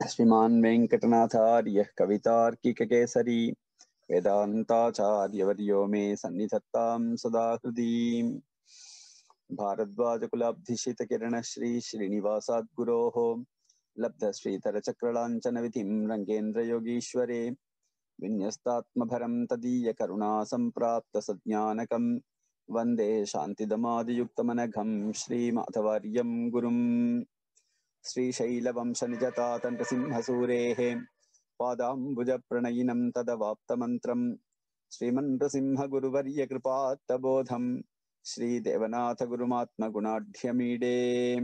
श्रीमान् वेङ्कटनाथार्यः कवितार्किककेसरी वेदान्ताचार्यवर्यो मे सन्निधत्तां सदा हृदि। भारद्वाजकुलाब्धिशितकिरणश्री श्रीनिवासाद्गुरोः लब्धश्रीधरचक्रलाञ्छनविधिं रङ्गेन्द्रयोगीश्वरे विन्यस्तात्मभरं तदीयकरुणासम्प्राप्तसज्ञानकं वन्दे शान्तिदमादियुक्तमनघं श्रीमाधवार्यं गुरुम्। श्रीशैलवंशनिजतातनृसिंहसूरेः पादाम्बुजप्रणयिनं तदवाप्तमन्त्रं श्रीमन्नृसिंहगुरुवर्यकृपात्तबोधं श्रीदेवनाथगुरुमात्मगुणाढ्यमीडे।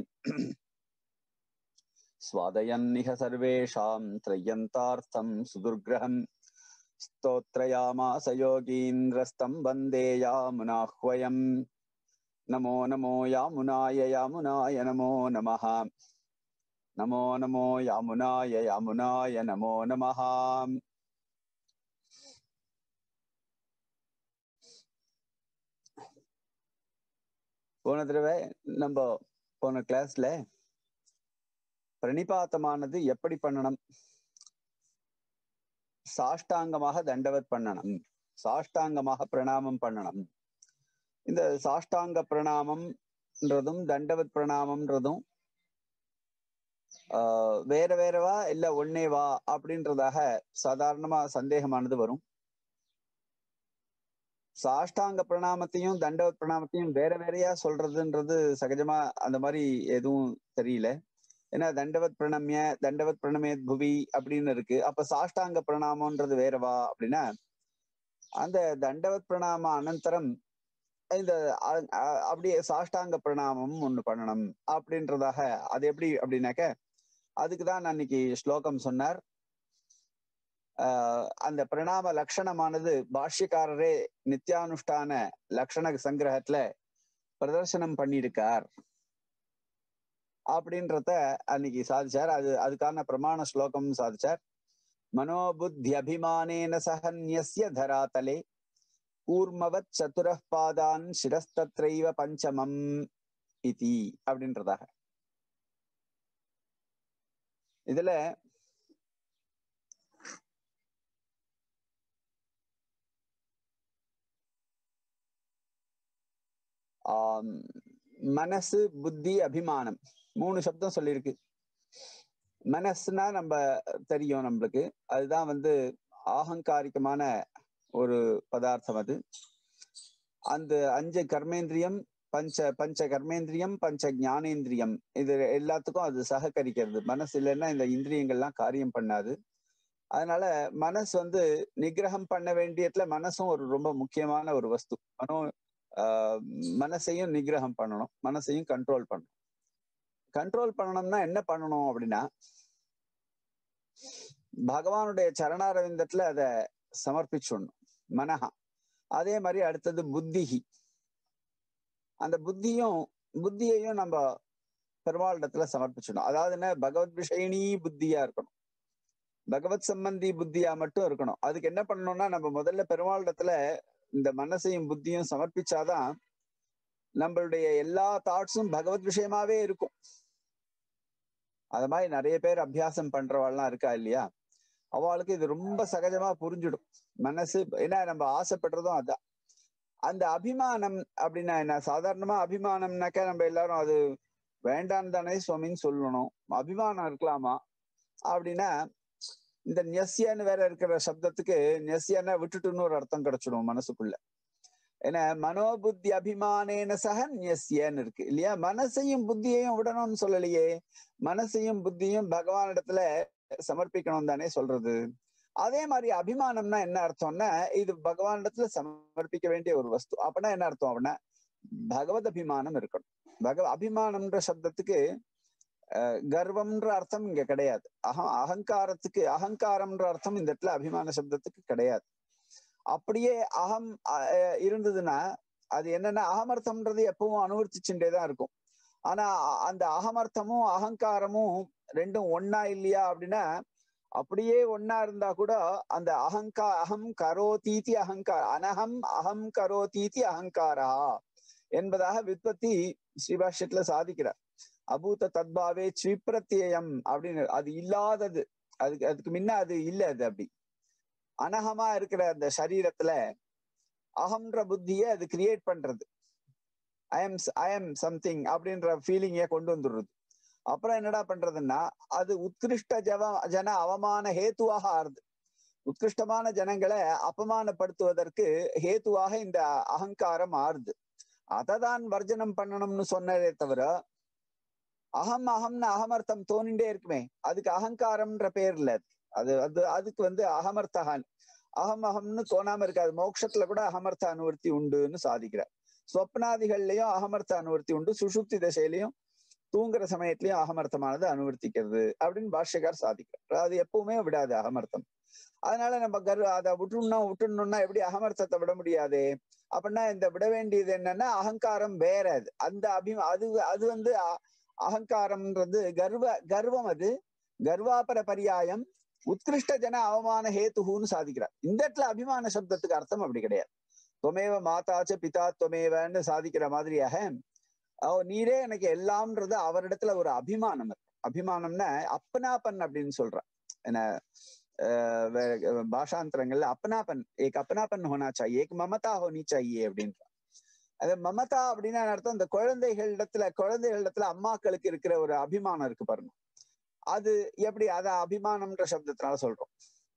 स्वादयन्निह सर्वेषां त्रय्यन्तार्थं सुदुर्ग्रहं स्तोत्रयामास योगीन्द्रस्तं वन्दे यामुनाह्वयं। नमो नमो यामुनाय यामुनाय नमो नमः। नमो नमो यामुनाय यामुनाय नमो नमः। போன தடவை நம்ம போன கிளாஸ்ல பிரணிபாத்தமானது எப்படி பண்ணணும், சாஷ்டாங்கமாக தண்டவத் பண்ணணும், சாஷ்டாங்கமாக பிரணாமம் பண்ணணும். இந்த சாஷ்டாங்க பிரணாமம்ன்றதும் தண்டவத் பிரணாமம்ன்றதும் வேற வேறவா இல்ல ஒன்னேவா அப்படின்றதாக சாதாரணமா சந்தேகமானது வரும். சாஷ்டாங்க பிரணாமத்தையும் தண்டவத் பிரணாமத்தையும் வேற வேறையா சொல்றதுன்றது சகஜமா அந்த மாதிரி எதுவும் தெரியல. ஏன்னா தண்டவத் பிரணம்ய தண்டவத் பிரணமேத் புவி அப்படின்னு இருக்கு. அப்ப சாஷ்டாங்க பிரணாமம்ன்றது வேறவா அப்படின்னா, அந்த தண்டவத் பிரணாம அனந்தரம் இந்த அப்படியே சாஷ்டாங்க பிரணாமம் ஒண்ணு பண்ணணும் அப்படின்றதாக. அது எப்படி அப்படின்னாக்க, அதுக்குதான் அன்னைக்கு ஸ்லோகம் சொன்னார். அந்த பிரணாம லட்சணமானது பாஷ்யக்காரரே நித்யானுஷ்டான லட்சண சங்கிரகத்துல பிரதர்சனம் பண்ணியிருக்கார் அப்படின்றத அன்னைக்கு சாதிச்சார். அதுக்கான பிரமாண ஸ்லோகம் சாதிச்சார். மனோபுத்தி அபிமானேன சஹன்யஸ்ய தராதலே கூர்மவத் சதுரः பாதான் சிரஸ்தத்ரைவ பஞ்சமம் இதி அப்படின்றதாக. இதுல மனசு, புத்தி, அபிமானம் மூணு சப்தம் சொல்லியிருக்கு. மனசுனா நம்ம தெரியும், நம்மளுக்கு அதுதான் ஆகங்காரிகமான ஒரு பதார்த்தம். அது அந்த 5 கர்மேந்திரியம், பஞ்ச கர்மேந்திரியம், பஞ்ச ஞானேந்திரியம், இது எல்லாத்துக்கும் அது சககரிக்கிறது. மனசு இல்லைன்னா இந்த இந்திரியங்கள்லாம் காரியம் பண்ணாது. அதனால மனசு நிகிரகம் பண்ண வேண்டியதுல மனசும் ஒரு ரொம்ப முக்கியமான ஒரு வஸ்து. மனசையும் நிகிரகம் பண்ணணும், மனசையும் கண்ட்ரோல் பண்ணணும். கண்ட்ரோல் பண்ணணும்னா என்ன பண்ணணும் அப்படின்னா, பகவானுடைய சரணாரவிந்தத்துல அதை சமர்ப்பிச்சுடணும் மனஹா. அதே மாதிரி அடுத்தது புத்திஹி. அந்த புத்தியையும் நம்ம பெருமாளிடத்துல சமர்ப்பிச்சிடணும். அதாவது என்ன, பகவத் விஷயினி புத்தியா இருக்கணும், பகவத் சம்பந்தி புத்தியா மட்டும் இருக்கணும். அதுக்கு என்ன பண்ணணும்னா, நம்ம முதல்ல பெருமாளிடத்துல இந்த மனசையும் புத்தியும் சமர்ப்பிச்சாதான் நம்மளுடைய எல்லா தாட்ஸும் பகவத் விஷயமாவே இருக்கும். அது மாதிரி நிறைய பேர் அபியாசம் பண்றவாள்லாம் இருக்கா இல்லையா, அவளுக்கு இது ரொம்ப சகஜமா புரிஞ்சிடும். மனசு என்ன நம்ம ஆசைப்படுறதும் அதான். அந்த அபிமானம் அப்படின்னா என்ன, சாதாரணமா அபிமானம்னாக்க நம்ம எல்லாரும் அது வேண்டாம் தானே சுவாமின்னு சொல்லணும். அபிமானம் இருக்கலாமா அப்படின்னா, இந்த நெஸ்யன்னு வேற இருக்கிற சப்தத்துக்கு நெஸ்யன்னா விட்டுட்டுன்னு ஒரு அர்த்தம் கிடைச்சிடும் மனசுக்குள்ள. ஏன்னா மனோபுத்தி அபிமானேன சக நெஸ்யன்னு இருக்கு இல்லையா. மனசையும் புத்தியையும் விடணும்னு சொல்லலையே, மனசையும் புத்தியும் பகவானிடத்துல சமர்ப்பிக்கணும் தானே சொல்றது. அதே மாதிரி அபிமானம்னா என்ன அர்த்தம்னா, இது பகவானிடத்துல சமர்ப்பிக்க வேண்டிய ஒரு வஸ்து. அப்படின்னா என்ன அர்த்தம் அப்படின்னா, பகவத் அபிமானம் இருக்கணும். அபிமானம்ன்ற சப்தத்துக்கு கர்வம்ன்ற அர்த்தம் இங்க கிடையாது. அகங்காரத்துக்கு அகங்காரம்ன்ற அர்த்தம் இந்த இடத்துல அபிமான சப்தத்துக்கு கிடையாது. அப்படியே அகம் இருந்ததுன்னா அது என்னன்னா, அகமர்த்தம்ன்றது எப்பவும் அனுவர்த்திச்சுட்டேதான் இருக்கும். ஆனா அந்த அகமர்த்தமும் அகங்காரமும் ரெண்டும் ஒன்னா இல்லையா அப்படின்னா, அப்படியே ஒன்னா இருந்தா கூட அந்த அகம் கரோதீதி அகங்கார அகம் கரோதீதி அகங்காரா என்பதாக வித்பத்தி ஸ்ரீபாஷ்யத்துல சாதிக்கிறார். அபூத தத்பாவே ஸ்விப்ரத்யயம் அப்படின்னு அது இல்லாதது. அதுக்கு முன்ன அது இல்லை. அது அப்படி அனகமா இருக்கிற அந்த சரீரத்துல அகம்ன்ற புத்தியை அது கிரியேட் பண்றது. ஐ எம் சம்திங் அப்படின்ற ஃபீலிங்கே கொண்டு வந்துடுறது. அப்புறம் என்னடா பண்றதுன்னா அது உத்கிருஷ்ட ஜன அவமான ஹேத்துவாக ஆறுது. உத்கிருஷ்டமான ஜனங்களை அபமானப்படுத்துவதற்கு ஹேத்துவாக இந்த அகங்காரம் ஆறுது. அததான் வர்ஜனம் பண்ணணும்னு சொன்னதே தவிர அகம்னு அகமர்த்தம் தோணிண்டே இருக்குமே, அதுக்கு அகங்காரம்ன்ற பேர் இல்ல. அதுக்கு அகமர்த்தகான் அகம்னு தோணாம இருக்காது. மோட்சத்துல கூட அகமர்த்த அனுவர்த்தி உண்டுன்னு சாதிக்கிறார். ஸ்வப்னாதிகள்லயும் அகமர்த்த அனுவர்த்தி உண்டு, சுஷுப்தி தசையிலையும் தூங்குற சமயத்திலயும் அகமர்த்தமானது அனுவர்த்திக்கிறது அப்படின்னு பாஷ்யக்கார் சாதிக்கிறார். அது எப்பவுமே விடாது அகமர்த்தம். அதனால நம்ம அதை விட்டுணும்னா எப்படி அகமர்த்தத்தை விட முடியாது. அப்படின்னா இந்த விட வேண்டியது என்னன்னா அகங்காரம் வேற. அது அகங்காரம்ன்றது கர்வம். அது கர்வாபர பரியாயம் உத்கிருஷ்ட ஜன அவமான ஹேத்துன்னு சாதிக்கிறார். இந்த இடத்துல அபிமான சப்தத்துக்கு அர்த்தம் அப்படி கிடையாது. தொமேவ மாதாச்ச பிதா தொமேவன்னு சாதிக்கிற மாதிரியாக நீரே எனக்கு எல்லாம்ன்றது அவரிடத்துல ஒரு அபிமானம் இருக்கு. அபிமானம்னா அப்பனாப்பன் அப்படின்னு சொல்றான். என்ன பாஷாந்தரங்கள்ல அப்பனாப்பன் ஏக் அப்பனாப்பன் ஹோனா சாயே, ஏக் மமதா ஹோனி சாயே அப்படின்ற. அது மமதா அப்படின்னா அர்த்தம் இந்த குழந்தைகளிடத்துல அம்மாக்களுக்கு இருக்கிற ஒரு அபிமானம் இருக்கு பாருங்க. அது எப்படி அத அபிமானம்ன்ற சப்தத்தினால சொல்றோம்.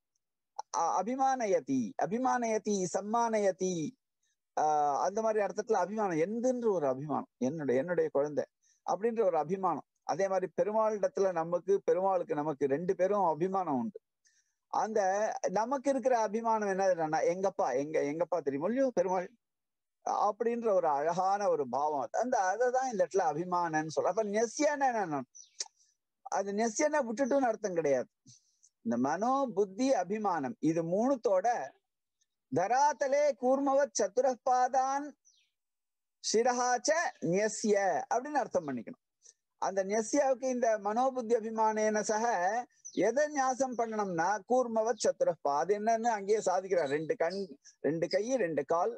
அபிமானயதி சம்மானயதி அந்த மாதிரி அர்த்தத்துல அபிமானம் எந்துன்ற ஒரு அபிமானம், என்னுடைய குழந்தை அப்படின்ற ஒரு அபிமானம். அதே மாதிரி பெருமாளுக்கு நமக்கு ரெண்டு பேரும் அபிமானம் உண்டு. அந்த நமக்கு இருக்கிற அபிமானம் என்னதுன்னா எங்கப்பா தெரியுமோ இல்லையோ பெருமாள் அப்படின்ற ஒரு அழகான ஒரு பாவம். அததான் இந்த இடத்துல அபிமானன்னு சொல்ற. அப்ப நெஸ்யன்னு என்ன, அது நெஸ்யனை விட்டுட்டுன்னு அர்த்தம் கிடையாது. இந்த மனோ புத்தி அபிமானம் இது மூணுத்தோட தராத்தலே கூர்மவத் சதுரபாதான் சிரஹாச்ச நெஸ்ய அப்படின்னு அர்த்தம் பண்ணிக்கணும். அந்த நெஸ்யாவுக்கு இந்த மனோபுத்தி அபிமானேன சக எதை ஞாசம் பண்ணணும்னா கூர்மவத் சதுரப்பா, அது என்னன்னு அங்கேயே சாதிக்கிறார். 2 கண் 2 கை 2 கால்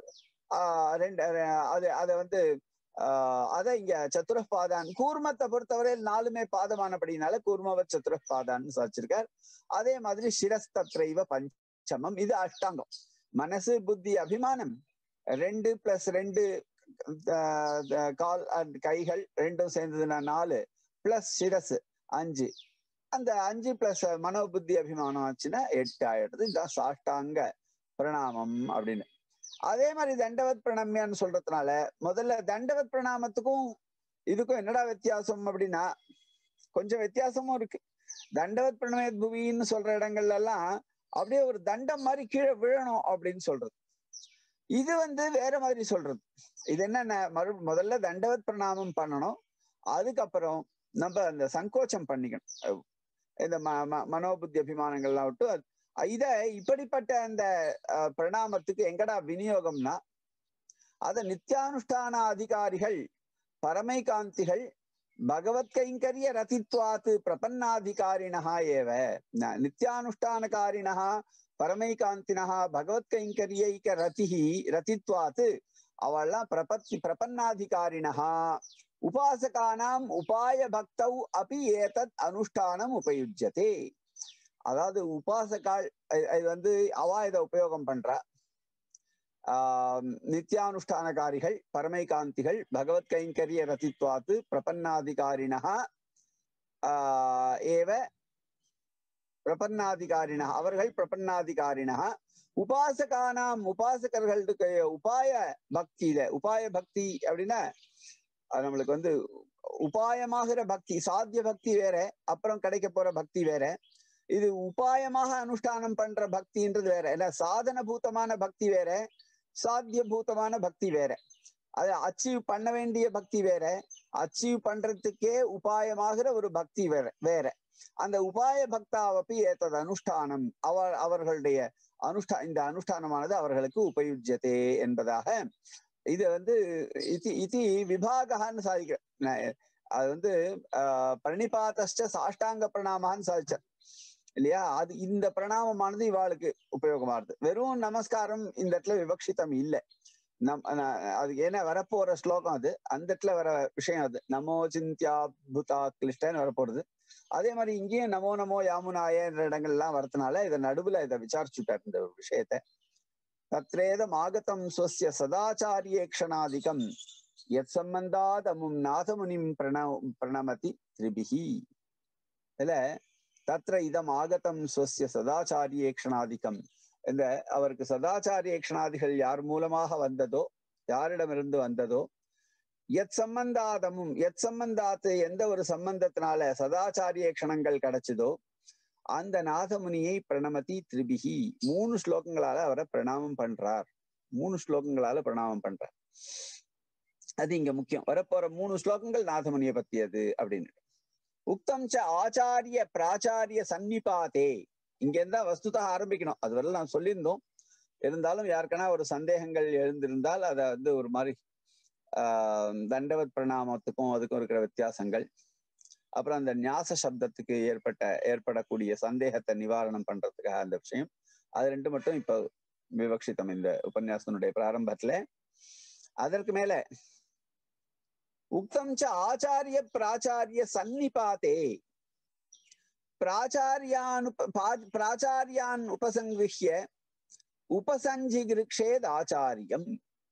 அதை இங்க சதுரப்பாதான். கூர்மத்தை பொறுத்தவரை 4மே பாதமானபடினால கூர்மவத் சதுரப்பாதான்னு சாதிச்சிருக்கார். அதே மாதிரி சிரஸ்தத்ரைவ பஞ்சமம், இது அஷ்டாங்கம். மனசு புத்தி அபிமானம் 2 + 2 கால் அண்ட் கைகள் ரெண்டும் சேர்ந்ததுன்னா 4 + சிரசு 5. அந்த 5 + மனோபுத்தி அபிமானம் ஆச்சுன்னா 8 ஆயிடுது. இதுதான் சாஷ்டாங்க பிரணாமம் அப்படின்னு. அதே மாதிரி தண்டவத் பிரணம்யான்னு சொல்றதுனால முதல்ல தண்டவத் பிரணாமத்துக்கும் இதுக்கும் என்னடா வித்தியாசம் அப்படின்னா கொஞ்சம் வித்தியாசமும் இருக்கு. தண்டவத் பிரணமேத் புவின்னு சொல்ற இடங்கள்ல எல்லாம் அப்படியே ஒரு தண்டம் மாதிரி கீழே விழணும் அப்படின்னு சொல்றது. இது வேற மாதிரி சொல்றது. இது என்னன்னா முதல்ல தண்டவத் பிரணாமம் பண்ணணும், அதுக்கப்புறம் நம்ம அந்த சங்கோச்சம் பண்ணிக்கணும். இந்த மனோபுத்தி அபிமானங்கள்லாம் விட்டு இப்படிப்பட்ட அந்த பிரணாமத்துக்கு எங்கடா விநியோகம்னா அத நித்தியானுஷ்டான அதிகாரிகள் பரமை காந்திகள் பகவத் கைங்கரிய ரதித்வாத்து பிரபன்னாதிகாரிணா ஏவ. நித்தியானுஷ்டானகாரிணா பரமை காந்தினா பகவத் கைங்கரியைக ரதித்வாத்து அவள்லாம் பிரபன்னாதிகாரிணா உபாசகானாம் உபாய பக்தௌ அபி ஏதத் அனுஷ்டானம் உபயுஜ்யதே. அதாவது உபாசகால் அவா இதை உபயோகம் பண்றா. நித்தியானுஷ்டானகாரிகள் பரமை காந்திகள் பகவத் கைங்கரிய ரதித்வாத்து பிரபன்னாதிகாரிணா ஏவ பிரபன்னாதிகாரிணா அவர்கள் பிரபன்னாதிகாரிணா உபாசகானாம் உபாசகர்களுக்கு உபாய பக்தி அப்படின்னா நம்மளுக்கு உபாயமாகிற பக்தி, சாத்திய பக்தி வேற, அப்புறம் கிடைக்க போற பக்தி வேற. இது உபாயமாக அனுஷ்டானம் பண்ற பக்தின்றது வேற. இல்ல சாதன பூதமான பக்தி வேற, சாத்திய பூதமான பக்தி வேற. அது அச்சீவ் பண்ண வேண்டிய பக்தி வேற, அச்சீவ் பண்றதுக்கே உபாயமாகிற ஒரு பக்தி வேற. அந்த உபாய பக்தாவப்பி ஏத்தது அனுஷ்டானம் அவர்களுடைய இந்த அனுஷ்டானமானது அவர்களுக்கு உபயுஜ்யதே என்பதாக இது இதி விபாகான்னு சாதிக்கிற. அது பிரணிபாதஸ்ட சாஷ்டாங்க பிரணாமான்னு சாதிச்சார் இல்லையா. அது இந்த பிரணாமமானது இவாளுக்கு உபயோகமாகுது. வெறும் நமஸ்காரம் இந்த இடத்துல விவக்ஷிதம் இல்லை. அதுக்கு ஏன்னா வரப்போற ஸ்லோகம் அது, அந்த இடத்துல வர விஷயம் அது. நமோ சிந்தியாபுதா கிளிஷ்டன்னு வரப்போறது. அதே மாதிரி இங்கேயும் நமோ நமோ யாமுனாயன்ற இடங்கள்லாம் வரதுனால இதை நடுவுல இதை விசாரிச்சுட்டார் இந்த விஷயத்த. தத்ரேதம் ஆகதம் ஸ்வஸ்ய சதாச்சாரியேக்ஷணாதிகம் யத் சம்பந்தாதமும் நாதமுனிம் பிரணமதி திரிபிஹி. இதுல தத்ர இதம் ஆகதம் ஸ்வஸ்ய சதாச்சாரியேக்ஷணாதிகம், இந்த அவருக்கு சதாச்சாரியேக்ஷணாதிகள் யார் மூலமாக வந்ததோ, யாரிடமிருந்து வந்ததோ, எத் சம்பந்தாதமும், எத் சம்பந்தாத்து எந்த ஒரு சம்பந்தத்தினால சதாச்சாரியேக்ஷணங்கள் கிடைச்சதோ அந்த நாதமுனியை பிரணமதி திரிபிகி, 3 ஸ்லோகங்களால அவரை பிரணாமம் பண்றார். 3 ஸ்லோகங்களால பிரணாமம் பண்றார். அது இங்க முக்கியம். வரப்போற 3 ஸ்லோகங்கள் நாதமுனியை பத்தியது அப்படின்னு. உக்தம் ச ஆச்சாரிய பிராச்சாரிய சன்னிபாதே, இங்க இருந்தா வஸ்துதா ஆரம்பிக்கணும். அது வரல நான் சொல்லியிருந்தோம். இருந்தாலும் யாருக்கனா ஒரு சந்தேகங்கள் எழுந்திருந்தால் அதை ஒரு மாதிரி தண்டவத் பிரணாமத்துக்கும் அதுக்கும் இருக்கிற வித்தியாசங்கள், அப்புறம் அந்த ஞாச சப்தத்துக்கு ஏற்படக்கூடிய சந்தேகத்தை நிவாரணம் பண்றதுக்காக அந்த விஷயம், அது 2 மட்டும் இப்ப விவக்ஷித்தம் இந்த உபன்யாசத்தினுடைய பிராரம்பத்துல. அதற்கு மேல உக்தம் ச ஆச்சாரிய பிராச்சாரிய சன்னிபாதே பிராச்சாரியான் உபசங்கிருஹ்ய உபசஞ்சிகிருக்ஷேத் ஆச்சாரியம்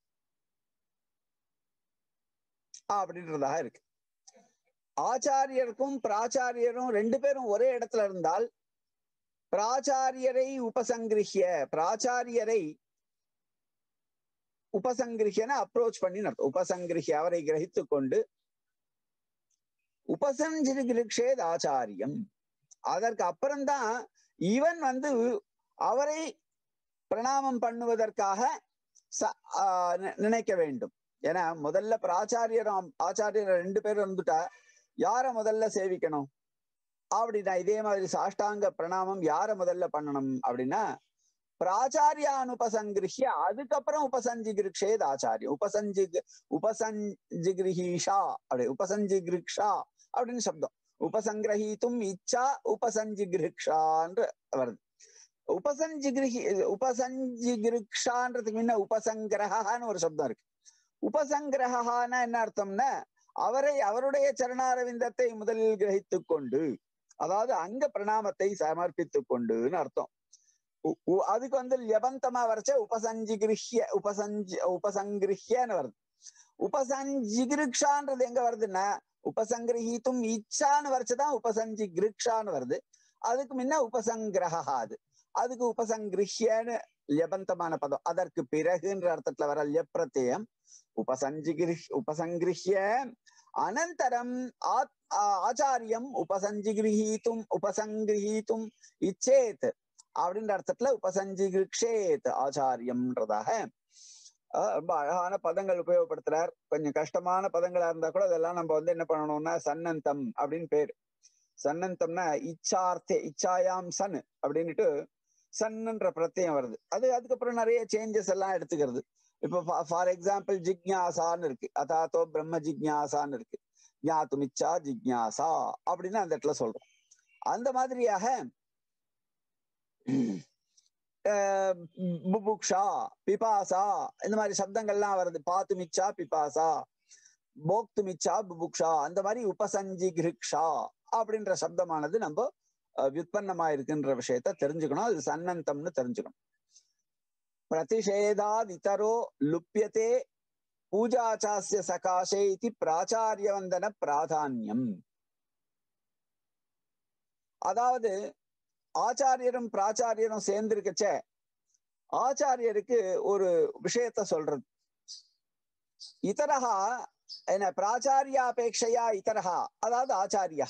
அப்படின்றதாக இருக்கு. ஆச்சாரியருக்கும் பிராச்சாரியரும் 2 பேரும் ஒரே இடத்துல இருந்தால் பிராச்சாரியரை உபசங்கிருஹ்ய, பிராச்சாரியரை உபசங்கிருஹ்யன அப்ரோச் பண்ணி நடத்தும். உபசங்கிருஹ்ய அவரை கிரகித்து கொண்டு உபசஞ்சிகிருக்ஷேத் ஆச்சாரியம், அதற்கு அப்புறம்தான் இவன் அவரை பிரணாமம் பண்ணுவதற்காக நினைக்க வேண்டும். ஏன்னா முதல்ல ஆச்சாரியர் 2 பேரும் இருந்துட்டா யார முதல்ல சேவிக்கணும் அப்படின்னா, இதே மாதிரி சாஷ்டாங்க பிரணாமம் யார முதல்ல பண்ணணும் அப்படின்னா பிராச்சாரியானுபசங்கிருஹ்ய, அதுக்கப்புறம் உபசஞ்சிகிருக்ஷேத் ஆச்சாரியம். உபசஞ்சிகிருஹீஷா அப்படி உபசஞ்சிகிருக்ஷா அப்படின்னு சப்தம். உபசங்கிரஹீத்தும் இச்சா உபசஞ்சிகிருக்ஷான்னு வருது. உபசஞ்சிகிருக்ஷான்றதுக்கு முன்ன உபசங்கிரகான்னு ஒரு சப்தம் இருக்கு. உபசங்கிரகான்னா என்ன அர்த்தம்னா, அவருடைய சரணாரவிந்தத்தை முதலில் கிரகித்து கொண்டு, அதாவது அங்க பிரணாமத்தை சமர்ப்பித்து கொண்டுன்னு அர்த்தம். அதுக்கு யபந்தமா வரைச்ச உபசங்கிருஹ்யன்னு வருது. உபசஞ்சிகிருக்ஷான்றது எங்க வருதுன்னா, உபசங்கிரஹீத்தும் இச்சான்னு வரைச்சுதான் உபசஞ்சிகிருக்ஷான்னு வருது. அதுக்கு முன்ன உபசங்கிரகா, அதுக்கு உபசங்கிருஹ்யன்னு யபந்தமான பதம். அதற்கு பிறகுன்ற அர்த்தத்துல வர ல்யப்பிரத்யம். உபசங்கிருஹ்ய அனந்தரம் ஆச்சாரியம் உபசங்கிரஹீத்தும் இச்சேத் அப்படின்ற அர்த்தத்துல உபசஞ்சிகிருக்ஷேத் ஆச்சாரியம்ன்றதாக ரொம்ப அழகான பதங்கள் உபயோகப்படுத்துறார். கொஞ்சம் கஷ்டமான பதங்களா இருந்தா கூட அதெல்லாம் நம்ம என்ன பண்ணணும்னா சன்னந்தம் அப்படின்னு பேரு. சன்னந்தம்னா இச்சாயாம் சன் அப்படின்னுட்டு சன்ன்ற பிரத்யம் வருது. அதுக்கப்புறம் நிறைய சேஞ்சஸ் எல்லாம் எடுத்துக்கிறது. இப்போ ஃபார் எக்ஸாம்பிள் ஜிக்ஞாசான்னு இருக்கு, அதாத்தோ பிரம்ம ஜிக்ஞாசான்னு இருக்கு, ஞாத்துமிச்சா ஜிக்ஞாசா அப்படின்னு அந்த இடத்துல சொல்றோம். அந்த மாதிரியாக புபுக்ஷா பிபாசா இந்த மாதிரி சப்தங்கள்லாம் வருது. பாத்துமிச்சா பிபாசா, போக்துமிச்சா புபுக்ஷா, அந்த மாதிரி உபசஞ்சிகிருக்ஷா அப்படின்ற சப்தமானது நம்ம விற்பன்னமா இருக்குன்ற விஷயத்த தெரிஞ்சுக்கணும். அது சன்னந்தம்னு தெரிஞ்சுக்கணும். பிரதிஷேதாத் இதரோ லுப்யதே பூஜாச்சாஸ்ய சகாசே இது பிராச்சாரியவந்தன பிராதான்யம். அதாவது ஆச்சாரியரும் பிராச்சாரியரும் சேர்ந்திருக்கச்ச ஆச்சாரியருக்கு ஒரு விஷயத்த சொல்றது. இதரஹா என்ன பிராச்சாரியாபேட்சையா இதரஹா, அதாவது ஆச்சாரியா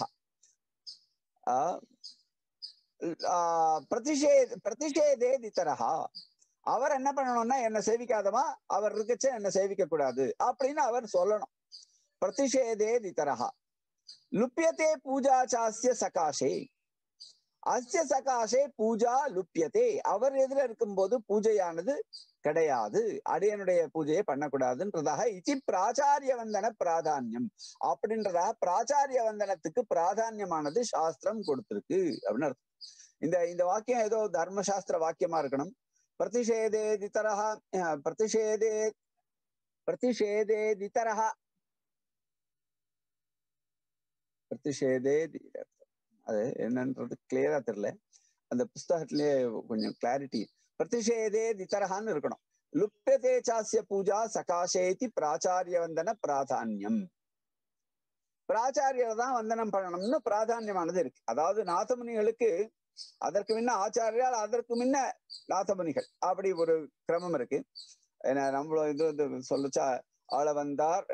பிரதிஷேதே இதரஹா, அவர் என்ன பண்ணணும்னா என்ன சேவிக்காதமா, அவர் இருக்கச்ச என்ன சேவிக்க கூடாது அப்படின்னு அவர் சொல்லணும். பிரதிஷேதே இதரஹா லுப்யதே பூஜாச்சாஸ்ய சகாசே, அஸ்ய சகாசே பூஜா லுப்யதே, அவர் எதிர இருக்கும்போது பூஜையானது கிடையாது, அடியனுடைய பூஜையை பண்ணக்கூடாதுன்றதாக இச்சி பிராச்சாரிய வந்தன பிராதான்யம் அப்படின்றதாக பிராச்சாரிய வந்தனத்துக்கு பிராதான்யமானது சாஸ்திரம் கொடுத்திருக்கு அப்படின்னு அர்த்தம். இந்த வாக்கியம் ஏதோ தர்மசாஸ்திர வாக்கியமா இருக்கணும். பிரதிஷேதே திதரஹா பிரதிஷேதே பிரதிஷேதேதிதரஹ பிரதிஷேதே அது என்னன்றது கிளியரா தெரியல. அந்த புஸ்தகத்திலேயே கொஞ்சம் கிளாரிட்டி. பிரதிஷேதேதிதரஹான்னு இருக்கணும். லுப்யதே சாஸ்ய பூஜா சகாசேதி பிராச்சாரிய வந்தன பிராதான்யம். பிராச்சாரியரை தான் வந்தனம் பண்ணணும்னு பிராதான்யமானது இருக்கு. அதாவது நாதமுனிகளுக்கு அதற்கு முன்ன ஆச்சாரியால், அதற்கு முன்ன நாதமுனிகள், அப்படி ஒரு கிரமம் இருக்கு. ஏன்னா நம்மள இது சொல்லுச்சா ஆள வந்தார்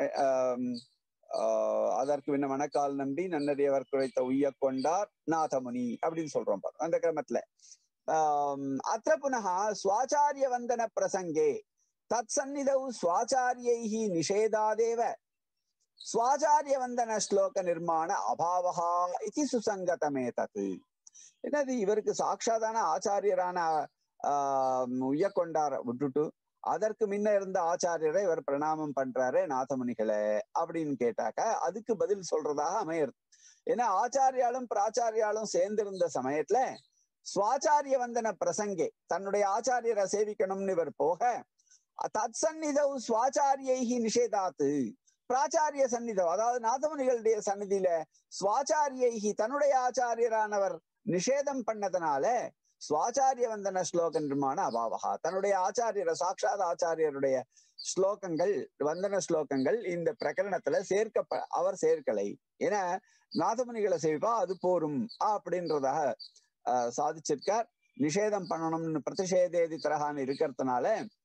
அதற்கு முன்ன மணக்கால் நம்பி நன்னறியவர் குறைத்த உய்ய கொண்டார் நாதமுனி அப்படின்னு சொல்றோம் பாரு அந்த கிரமத்துல. அத்த புனः ஸ்வாச்சாரிய வந்தன பிரசங்கே தத் சந்நிதௌ ஸ்வாச்சாரியைஹி நிஷேதாதேவ ஸ்வாச்சாரிய வந்தன ஸ்லோக நிர்மாண அபாவஹா இதி சுசங்கதமேதத். என்னது இவருக்கு சாட்சாதான ஆச்சாரியரான உய்ய கொண்டார விட்டுட்டு அதற்கு முன்ன இருந்த ஆச்சாரியரை இவர் பிரணாமம் பண்றாரு நாதமுனிகளை அப்படின்னு கேட்டாக்க அதுக்கு பதில் சொல்றதாக அமையிறது. ஏன்னா ஆச்சாரியாலும் பிராச்சாரியாலும் சேர்ந்திருந்த சமயத்துல ஸ்வாச்சாரிய வந்தன பிரசங்கே தன்னுடைய ஆச்சாரியரை சேவிக்கணும்னு இவர் போக தத் சந்நிதௌ ஸ்வாச்சாரியைஹி நிஷேதாத்து பிராச்சாரிய சந்நிதம் அதாவது நாதமுனிகளுடைய சந்நிதியில ஸ்வாச்சாரியைஹி தன்னுடைய ஆச்சாரியரானவர் நிஷேதம் பண்ணதுனால ஸ்வாச்சாரிய வந்தன ஸ்லோக நிர்மாண அபாவகா தன்னுடைய ஆச்சாரியர சாட்சாத் ஆச்சாரியருடைய ஸ்லோகங்கள் வந்தன ஸ்லோகங்கள் இந்த பிரகரணத்துல அவர் சேர்க்கலை. ஏன்னா நாதமுனிகளை சேவிப்பா அது போரும் அப்படின்றதாக சாதிச்சிருக்கார். நிஷேதம் பண்ணணும்னு பிரதிஷேதேதி தரகான்னு இருக்கிறதுனால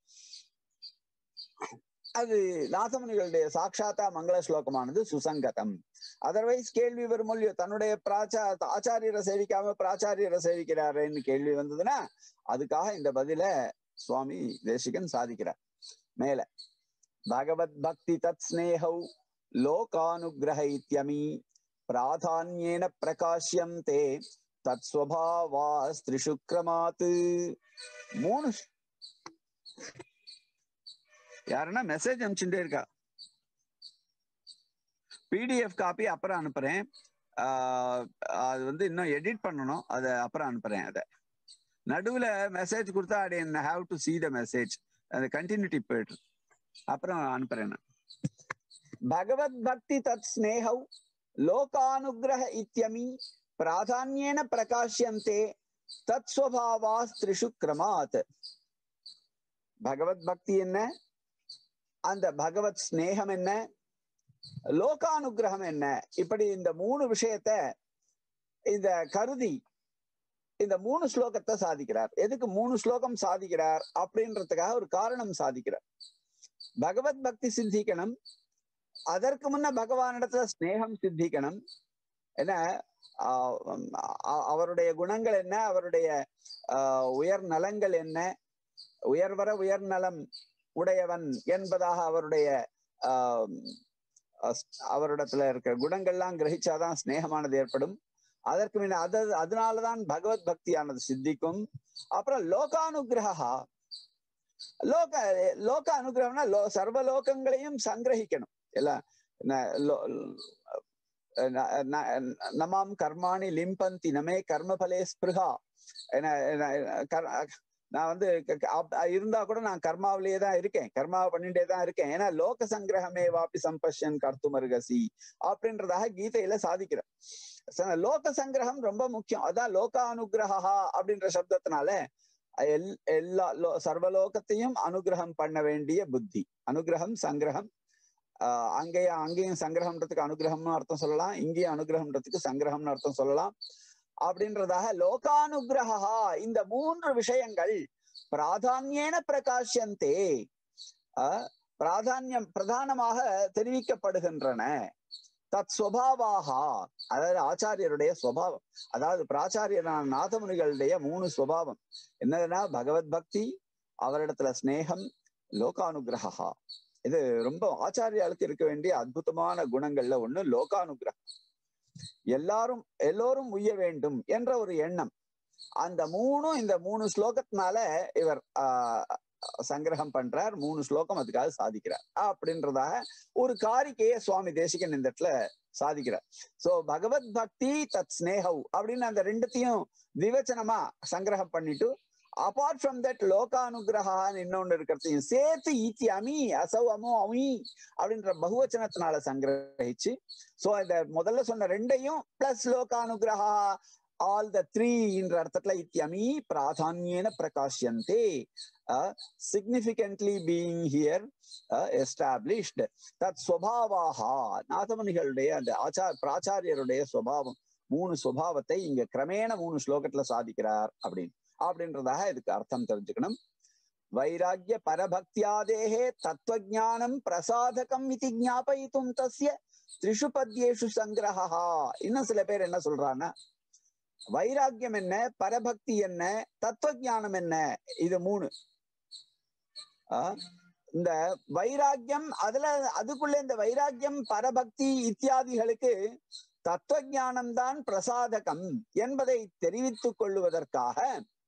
அது நாதமுனிகளுடைய சாட்சாத்தா மங்கள ஸ்லோகமானது சுசங்கதம். அதர்வைஸ் கேள்வி வரும் இல்லையோ தன்னுடைய ஆச்சாரியரை சேவிக்காம பிராச்சாரியரை சேவிக்கிறாருன்னு கேள்வி வந்ததுன்னா அதுக்காக இந்த பதில சுவாமி தேசிகன் சாதிக்கிறார். மேல பகவத் பக்தி தத் ஸ்நேஹௌ லோகானுகிரஹ இத்யமி பிராதான்யேன பிரகாஷ்யம் தே தத் ஸ்வபாவாஸ்திரிஷு க்ரமாத். மூணு யாருன்னா மெசேஜ் அனுப்பிச்சுட்டே இருக்கா. பிடிஎஃப் காப்பி அப்புறம் அனுப்புறேன். அது இன்னும் எடிட் பண்ணணும். அதை அப்புறம் அனுப்புறேன். அதை நடுவுல மெசேஜ் கொடுத்தா have to see the message. அது கண்டினியூட்டி போயிட்டு அப்புறம் அனுப்புறேன் நான். பகவத் பக்தி தத் ஸ்நேஹௌ லோகானுகிரஹ இத்யமி பிராதான்யேன பிரகாஷ்யந்தே தத் ஸ்வபாவாஸ்திரிஷு க்ரமாத். பகவத் பக்தி என்ன, அந்த பகவத் ஸ்நேகம் என்ன, லோகானுகிரகம் என்ன, இப்படி இந்த மூணு விஷயத்த இந்த கருதி இந்த மூணு ஸ்லோகத்தை சாதிக்கிறார். எதுக்கு மூணு ஸ்லோகம் சாதிக்கிறார் அப்படின்றதுக்காக ஒரு காரணம் சாதிக்கிறார். பகவத் பக்தி சித்திக்கணும், அதற்கு முன்ன பகவானிடத்துல ஸ்நேகம் சித்திக்கணும். என்ன அவருடைய குணங்கள் என்ன, அவருடைய உயர் நலங்கள் என்ன, உயர்வர உயர் நலம் உடையவன் என்பதாக அவரிடத்துல இருக்கிற குணங்கள்லாம் கிரகிச்சாதான் ஸ்நேகமானது ஏற்படும். அதற்கு முன்ன அதனாலதான் பகவத் பக்தியானது சித்திக்கும். அப்புறம் லோகானுகிரகா, லோக அனுகிரகம்னா சர்வலோகங்களையும் சங்கிரகிக்கணும். எல்லாம் நமாம் கர்மாணி லிம்பந்தி நமே கர்மபலே ஸ்பிருகா. நான் இருந்தா கூட நான் கர்மாவிலேயே தான் இருக்கேன், கர்மாவை பண்ணிட்டே தான் இருக்கேன். ஏன்னா லோக சங்கிரகமே வாப்பி சம்பஷன் கர்த்துமர்கசி அப்படின்றதாக கீதையில சாதிக்கிறேன். லோக சங்கிரகம் ரொம்ப முக்கியம். அதான் லோகானுகிரகா அப்படின்ற சப்தத்தினால எல்லா சர்வலோகத்தையும் அனுகிரகம் பண்ண வேண்டிய புத்தி. அனுகிரகம் சங்கிரகம், அங்கேயும் சங்கிரகம்ன்றதுக்கு அனுகிரகம்னு அர்த்தம் சொல்லலாம், இங்கேயும் அனுகிரகம்ன்றதுக்கு சங்கிரகம்னு அர்த்தம் சொல்லலாம். அப்படின்றதாக லோகானுகிரகா இந்த மூன்று விஷயங்கள் பிராதான்யேன பிரகாஷ்யந்தே பிரதானமாக தெரிவிக்கப்படுகின்றன. தத் ஸ்வபாவாகா அதாவது ஆச்சாரியருடைய சுவாவம், அதாவது பிராச்சாரியரான நாதமுனிகளுடைய மூணு சுவாவம் என்னதுன்னா பகவத் பக்தி, அவரிடத்துல ஸ்நேகம், லோகானுகிரகா. இது ரொம்ப ஆச்சாரியாளுக்கு இருக்க வேண்டிய அற்புதமான குணங்கள்ல ஒண்ணு லோகானுகிரகம். எல்லோரும் உய்ய வேண்டும் என்ற ஒரு எண்ணம். அந்த இந்த மூணு ஸ்லோகத்தினால இவர் சங்கிரகம் பண்றார். மூணு ஸ்லோகம் அதுக்காக சாதிக்கிறார் அப்படின்றதாக ஒரு காரிக்கையை சுவாமி தேசிகன் இந்த இடத்துல சாதிக்கிறார். சோ பகவத் பக்தி தத் ஸ்நேஹவ் அப்படின்னு அந்த ரெண்டுத்தையும் விவச்சனமா சங்கிரகம் பண்ணிட்டு அபார்ட் ஃப்ரம் தட் லோகானுகிரகான்னு இன்னொன்னு இருக்கிறதையும் சேர்த்து ஈத்தி அமி அசௌ அமோ அமி அப்படின்ற பகுவச்சனத்தினால சங்கிரகிச்சு, சோ இந்த முதல்ல சொன்ன ரெண்டையும் பிளஸ் லோகானுகிரகா ஆல் த த்ரீ என்ற அர்த்தத்துல இத்தியமி பிராதான்யேன பிரகாஷ்யந்தே, significantly being here established. தத் ஸ்வபாவாஹா, நாதமுனிகளுடைய அந்த பிராச்சாரியருடைய சுபாவம், 3 சுபாவத்தை இங்க கிரமேண 3 ஸ்லோகத்துல சாதிக்கிறார் அப்படின்றதாக இதுக்கு அர்த்தம் தெரிஞ்சுக்கணும். வைராகிய பரபக்தியாதேஹே தத்துவஞானம் பிரசாதகம் இது ஞாபயித்தும் தஸ்ய த்ரிஷு பத்யேஷு சங்கிரஹா. இன்னும் சில பேர் என்ன சொல்றாங்கன்னா, வைராக்கியம் என்ன, பரபக்தி என்ன, தத்துவஞானம் என்ன, இது 3. இந்த வைராக்கியம் அதுக்குள்ள இந்த வைராக்கியம் பரபக்தி இத்தியாதிகளுக்கு தத்துவஞானம் தான் பிரசாதகம் என்பதை தெரிவித்துக் கொள்வதற்காக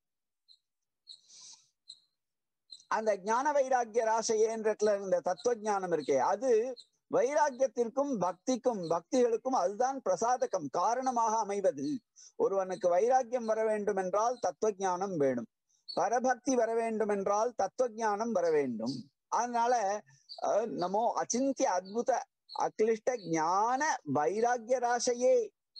அந்த ஞான வைராக்கிய ராசையேன்றதுல இந்த தத்துவஞானம் இருக்கே, அது வைராக்கியத்திற்கும் பக்திகளுக்கும் அதுதான் பிரசாதகம், காரணமாக அமைவது. ஒருவனுக்கு வைராக்கியம் வர வேண்டும் என்றால் தத்துவஞானம் வேணும், பரபக்தி வர வேண்டும் என்றால் தத்துவஞானம் வர வேண்டும். அதனால நமோ அச்சிந்திய அத்புத அக்லிஷ்ட ஞான வைராக்கிய ராசையே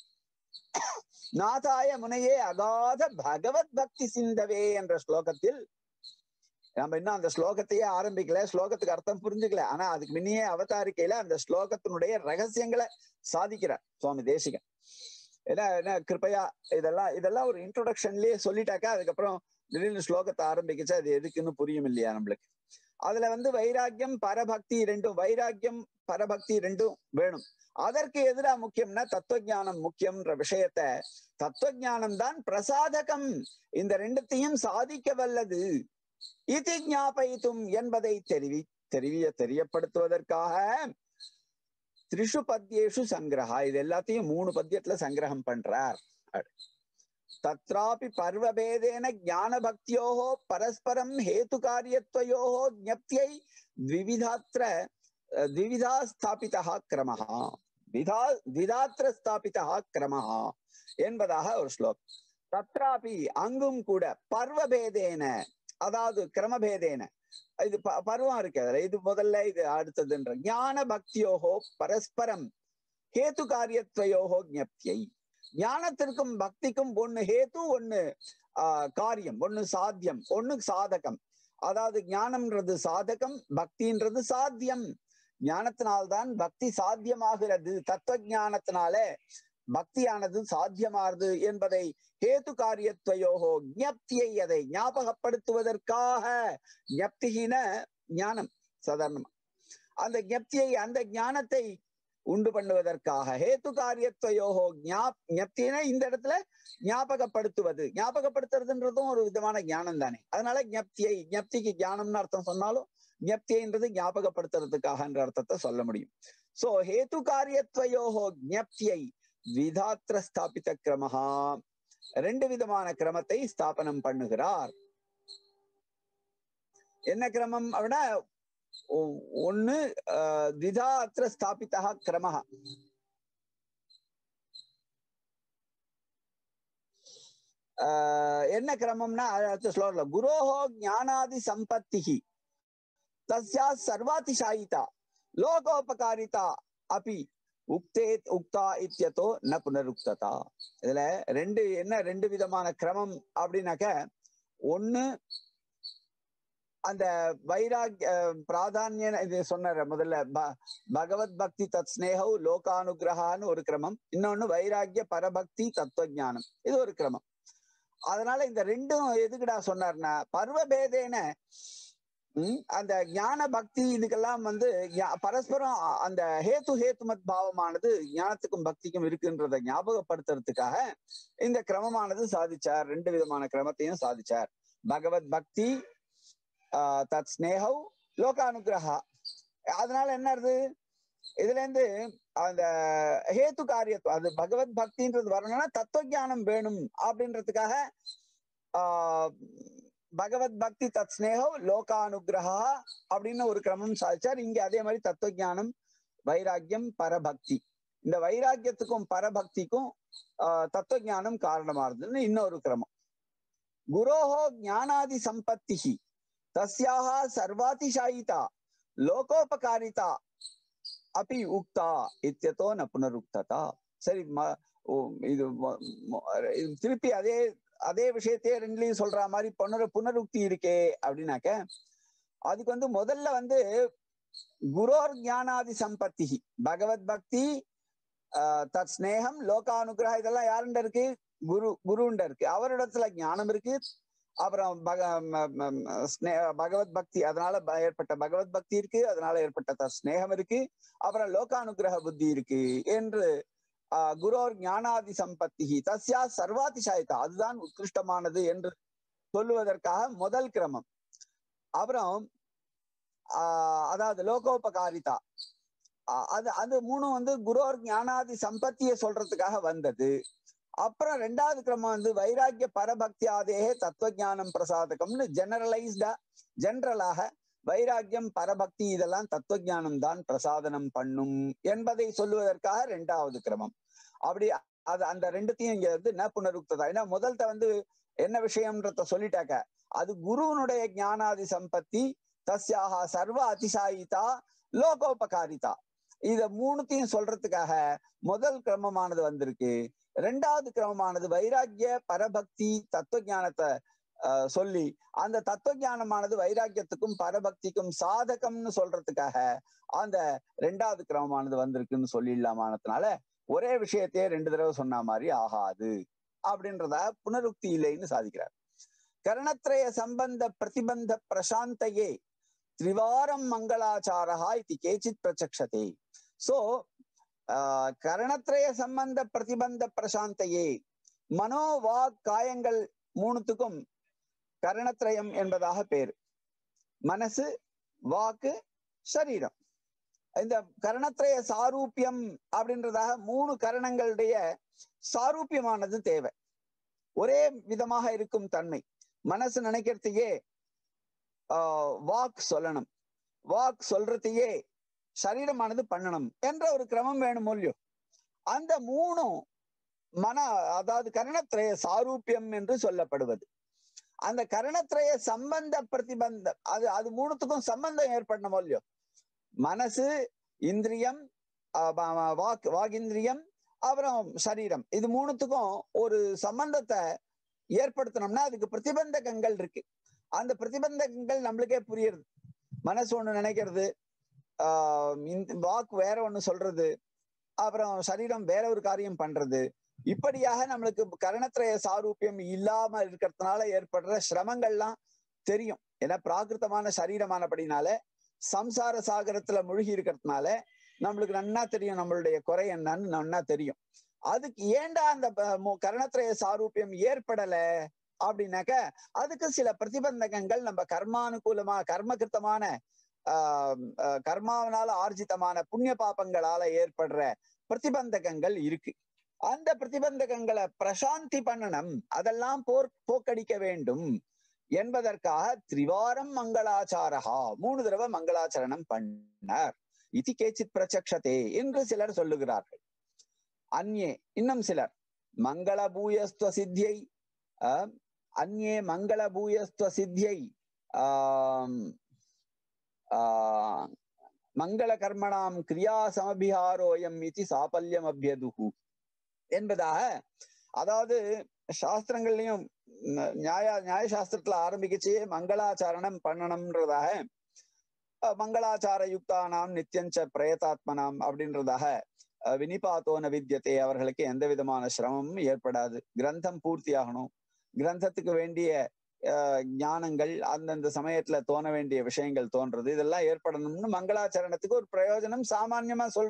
நாதாய முனையே அகாத பகவத் பக்தி சிந்தவே என்ற ஸ்லோகத்தில், நம்ம இன்னும் அந்த ஸ்லோகத்தையே ஆரம்பிக்கல, ஸ்லோகத்துக்கு அர்த்தம் புரிஞ்சுக்கல, ஆனா அதுக்கு முன்னையே அவதாரிக்கையில அந்த ஸ்லோகத்தினுடைய ரகசியங்களை சாதிக்கிறார் சுவாமி தேசிகன். என்ன கிருப்பையா இதெல்லாம் ஒரு இன்ட்ரோடக்ஷன்லயே சொல்லிட்டாக்கா அதுக்கப்புறம் திடீர்னு ஸ்லோகத்தை ஆரம்பிக்கச்சு அது எதுக்குன்னு புரியும் இல்லையா நம்மளுக்கு. அதுல வைராக்கியம் பரபக்தி ரெண்டும் வேணும். அதற்கு எதிரா முக்கியம்னா தத்துவஞானம் முக்கியம்ன்ற விஷயத்த, தத்துவஞானம் தான் பிரசாதகம், இந்த ரெண்டுத்தையும் சாதிக்க வல்லது இது ஞாபயித்தும் என்பதை தெரியப்படுத்துவதற்காக த்ரிஷு பத்யேஷு சங்கிரஹா, இது எல்லாத்தையும் 3 பத்தியத்துல சங்கிரகம் பண்றார். தத்ராபி பர்வபேதேன ஞான பக்தியோஹோ பரஸ்பரம் ஹேது காரியத்வயோஹோ ஞப்தியை த்விவிதா ஸ்தாபிதா கிரமஹா த்விதாத்ர ஸ்தாபிதா கிரமஹா என்பதாக ஒரு ஸ்லோகம். தத்ராபி அங்கும் கூட பர்வபேதேன, அதாவது கிரமபேதேன, இது பருவம் இருக்கு அதுல, இது முதல்ல இது அடுத்ததுன்ற ஞான பக்தியோகோ பரஸ்பரம் ஹேத்து காரியத்வயோகோ ஞப்தியை, ஞானத்திற்கும் பக்திக்கும் ஒண்ணு ஹேத்து, ஒண்ணு காரியம், ஒண்ணு சாத்தியம், ஒண்ணு சாதகம். அதாவது ஞானம்ன்றது சாதகம், பக்தின்றது சாத்தியம். ஞானத்தினால்தான் பக்தி சாத்தியமாகிறது, தத்துவ ஞானத்தினால பக்தியானது சாத்தியமானது என்பதை ஹேது காரியத்வயோகோ ஞப்தியை, அதை ஞாபகப்படுத்துவதற்காக, ஞப்திகின ஞானம் சாதாரணமா, அந்த ஞப்தியை அந்த ஞானத்தை உண்டு பண்ணுவதற்காக ஹேத்து காரியத்வயோகோ ஞப்தின இந்த இடத்துல ஞாபகப்படுத்துவது, ஞாபகப்படுத்துறதுன்றதும் ஒரு விதமான ஞானம் தானே. அதனால ஞப்திக்கு ஞானம்னு அர்த்தம் சொன்னாலும் ஞப்தின்றது ஞாபகப்படுத்துறதுக்காக என்ற அர்த்தத்தை சொல்ல முடியும். சோ ஹேத்து காரியத்வயோகோ ஞப்தியை விதாத்ர ஸ்தாபித கிரமஹா, 2 விதமான கிரமத்தை ஸ்தாபனம் பண்ணுகிறார். என்ன கிரமம் அப்படின்னா, ஒண்ணு விதாத்ர ஸ்தாபிதா கிரமஹா, என்ன கிரமம்னா அடுத்த ஸ்லோகத்துல குரோஹோ ஞானாதி சம்பத்திஹி தஸ்யா சர்வாதிசாயிதா லோகோபகாரிதா அபி உக்தா இத்யதோ ந புனருக்ததா. இதுல 2 விதமான கிரமம் அப்படின்னாக்க, ஒண்ணு அந்த வைராக்கிய பிராதான்ய, இது சொன்ன முதல்ல பகவத் பக்தி தத் ஸ்நேகௌ லோகானுகிரகான்னு ஒரு கிரமம், இன்னொன்னு வைராக்கிய பரபக்தி தத்துவஞானம், இது ஒரு கிரமம். அதனால இந்த 2ம் எதுக்குடா சொன்னார்னா, பர்வபேதேன அந்த ஞான பக்தி இதுக்கெல்லாம் பரஸ்பரம் அந்த ஹேத்துமத் பாவமானது ஞானத்துக்கும் பக்திக்கும் இருக்குன்றத ஞாபகப்படுத்துறதுக்காக இந்த கிரமமானது சாதிச்சார். 2 விதமான கிரமத்தையும் சாதிச்சார். பகவத் பக்தி தத் ஸ்நேகௌ லோகானுகிரகா. அதனால என்ன இருக்கு இதுல இருந்து, அந்த ஹேத்து காரியத்துவம், அது பகவத் பக்தின்றது வரணும்னா தத்துவஞானம் வேணும் அப்படின்றதுக்காக பகவத் பக்தி தத் ஸ்நேகௌ லோகானுகிரகா அப்படின்னு ஒரு கிரமம் சாதிச்சார். இங்க அதே மாதிரி தத்துவஞானம், வைராக்கியம், பரபக்தி, இந்த வைராக்கியத்துக்கும் பரபக்திக்கும் தத்துவஞானம் காரணமா இருந்ததுன்னு இன்னொரு கிரமம். குரோஹோ ஞானாதி சம்பத்திஹி தஸ்யாஹ சர்வாதிசாயிதா லோகோபகாரிதா அப்படி உக்தா இத்தியதோ ந புனருக்ததா. சரி, இது திருப்பி அதே விஷயத்தையே ரெண்டுலயும் சொல்ற மாதிரி புனருக்தி இருக்கே அப்படின்னாக்க, அதுக்கு முதல்ல குரோர் ஞானாதி சம்பத்தி, பகவத் பக்தி, தத் ஸ்நேகம், லோகானுகிரகம், இதெல்லாம் யாருண்ட இருக்கு? குருண்ட இருக்கு. அவரிடத்துல ஞானம் இருக்கு. அப்புறம் பகவத் பக்தி, அதனால ஏற்பட்ட பகவத் பக்தி இருக்கு, அதனால ஏற்பட்ட ஸ்நேகம் இருக்கு, அப்புறம் லோகானுகிரக புத்தி இருக்கு என்று குரோர் ஞானாதி சம்பத்தி தஸ்யா சர்வாதிசாயிதா, அதுதான் உத்கிருஷ்டமானது என்று சொல்லுவதற்காக முதல் கிரமம். அப்புறம் அதாவது லோகோபகாரிதா, அது மூணும் குரோர் ஞானாதி சம்பத்தியை சொல்றதுக்காக வந்தது. அப்புறம் ரெண்டாவது கிரமம் வைராக்கிய பரபக்தி ஆதேகே தத்துவஞானம் பிரசாதகம்னு ஜெனரலாக வைராக்கியம் பரபக்தி இதெல்லாம் தத்துவஞானம் தான் பிரசாதனம் பண்ணும் என்பதை சொல்லுவதற்காக ரெண்டாவது கிரமம். அப்படி அந்த ரெண்டுத்தையும் இங்க என்ன புனருக்ததா. ஏன்னா முதல்ல என்ன விஷயம்ன்றத சொல்லிட்டாக்க, அது குருவனுடைய ஞானாதி சம்பத்தி, தஸ்யாக சர்வ அதிசாயிதா லோகோபகாரிதா, இத மூணுத்தையும் சொல்றதுக்காக முதல் கிரமமானது வந்திருக்கு. ரெண்டாவது கிரமமானது வைராக்கிய பரபக்தி தத்துவ ஞானத்தை சொல்லி அந்த தத்துவ ஞானமானது வைராக்கியத்துக்கும் பரபக்திக்கும் சாதகம்னு சொல்றதுக்காக அந்த ரெண்டாவது கிரமமானது வந்திருக்குன்னு சொல்லிடலாமானதுனால ஒரே விஷயத்தையே ரெண்டு தடவை சொன்ன மாதிரி ஆகாது அப்படின்றத புனருக்தி இல்லைன்னு சாதிக்கிறார். கரணத்ரய சம்பந்த பிரதிபந்த பிரசாந்தையே திரிவாரம் மங்களாச்சாரா இது கேச்சித் பிரச்சக்ஷதே. சோ கரணத்ரய சம்பந்த பிரதிபந்த பிரசாந்தையே, மனோ வாக் காயங்கள் மூணுத்துக்கும் கரணத்ரயம் என்பதாக பேரு. மனசு, வாக்கு, சரீரம். இந்த கரணத்ரய சாரூபியம் அப்படின்றதாக மூணு கரணங்களுடைய சாரூபியமானது தேவை. ஒரே விதமாக இருக்கும் தன்மை. மனசு நினைக்கிறதையே வாக் சொல்லணும், வாக் சொல்றதையே சரீரமானது பண்ணணும் என்ற ஒரு கிரமம் வேணும் இல்லையோ. அந்த மூணும் அதாவது கரணத்ரய சாரூபியம் என்று சொல்லப்படுவது. அந்த கரணத்ரய சம்பந்த பிரதிபந்த, அது மூணுத்துக்கும் சம்பந்தம் ஏற்படணும் இல்லையோ. மனசு, இந்திரியம், வாகிந்திரியம், அப்புறம் சரீரம், இது மூணுத்துக்கும் ஒரு சம்பந்தத்தை ஏற்படுத்தணும்னா அதுக்கு பிரதிபந்தகங்கள் இருக்கு. அந்த பிரதிபந்தகங்கள் நம்மளுக்கே புரியுது. மனசு ஒண்ணு நினைக்கிறது, வாக்கு வேற ஒண்ணு சொல்றது, அப்புறம் சரீரம் வேற ஒரு காரியம் பண்றது. இப்படியாக நம்மளுக்கு கரணத்ரய சாரூபியம் இல்லாம இருக்கிறதுனால ஏற்படுற சிரமங்கள்லாம் தெரியும். ஏன்னா பிராகிருத்தமான சரீரமானபடினால சம்சார சாகரத்துல முழுகி இருக்கிறதுனால நம்மளுக்கு நன்னா தெரியும், நம்மளுடைய குறை என்னன்னு நன்னா தெரியும். அதுக்கு ஏண்டா அந்த கரணத்ரய சாரூபியம் ஏற்படல அப்படின்னாக்க, அதுக்கு சில பிரதிபந்தகங்கள் நம்ம கர்மானுகூலமா கர்மகிருத்தமான கர்மாவனால ஆர்ஜிதமான புண்ணிய பாபங்களால ஏற்படுற பிரதிபந்தகங்கள் இருக்கு. அந்த பிரதிபந்தகங்களை பிரசாந்தி பண்ணணும், அதெல்லாம் போக்கடிக்க வேண்டும் என்பதற்காக திரிவாரம் மங்களாச்சாரஹா, 3 தடவை மங்களாச்சரணம் பண்ணார். இது கேச்சித் பிரச்சக்ஷதே என்று சிலர் சொல்லுகிறார்கள். அந்நே இன்னும் சிலர் மங்கள பூயஸ்துவ சித்தியை அந்நே மங்கள பூயஸ்துவ சித்தியை மங்கள கர்மணாம் கிரியா சமபிஹாரோயம் இது சாபல்யம் அபியதுகு என்பதாக, அதாவது சாஸ்திரங்கள்லயும் நியாய சாஸ்திரத்துல ஆரம்பிக்கச்சு மங்களாச்சாரணம் பண்ணணும்ன்றதாக, மங்களாச்சார யுக்தானாம் நித்தியஞ்ச பிரயதாத்மனாம் அப்படின்றதாக வினிபாத்தோன வித்யத்தை, அவர்களுக்கு எந்த விதமான சிரமமும் ஏற்படாது. கிரந்தம் பூர்த்தி ஆகணும், கிரந்தத்துக்கு வேண்டிய ஞானங்கள் அந்தந்த சமயத்துல தோண வேண்டிய விஷயங்கள் தோன்றது, இதெல்லாம் ஏற்படணும்னு மங்களாச்சரணத்துக்கு ஒரு பிரயோஜனம் சாமான்யமா சொல்ற.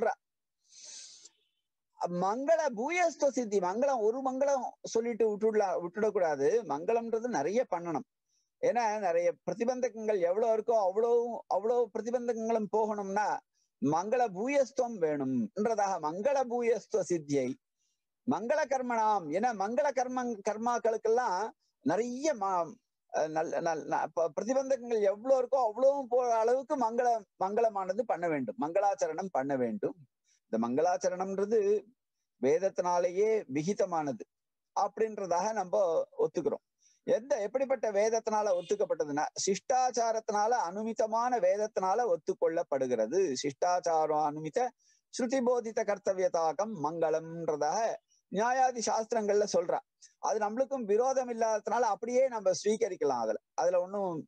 மங்கள பூயஸ்துவ சித்தி, மங்களம் ஒரு மங்களம் சொல்லிட்டு விட்டுடக்கூடாது. மங்களம்ன்றது நிறைய பண்ணணும். ஏன்னா நிறைய பிரதிபந்தகங்கள் எவ்வளவு இருக்கோ அவ்வளவு பிரதிபந்தகங்களும் போகணும்னா மங்கள பூயஸ்துவம் வேணும்ன்றதாக மங்கள பூயஸ்துவ சித்தியை மங்கள கர்மணாம். ஏன்னா மங்கள கர்மாக்களுக்கெல்லாம் நிறைய பிரதிபந்தகங்கள் எவ்வளவு இருக்கோ அவ்வளவும் போற அளவுக்கு மங்களமானது பண்ண வேண்டும், மங்களாச்சரணம் பண்ண வேண்டும். இந்த மங்களாச்சரணம்ன்றது வேதத்தினாலேயே விகிதமானது அப்படின்றதாக நம்ம ஒத்துக்கிறோம். எப்படிப்பட்ட வேதத்தினால ஒத்துக்கப்பட்டதுன்னா சிஷ்டாச்சாரத்தினால அனுமிதமான வேதத்தினால ஒத்துக்கொள்ளப்படுகிறது. சிஷ்டாச்சாரம் அனுமித ஸ்ருதி போதித்த கர்த்தவியதாகம் மங்களம்ன்றதாக நியாயாதி சாஸ்திரங்கள்ல சொல்றா. அது நம்மளுக்கும் விரோதம் இல்லாததுனால அப்படியே நம்ம ஸ்வீகரிக்கலாம். அதுல ஒன்னும்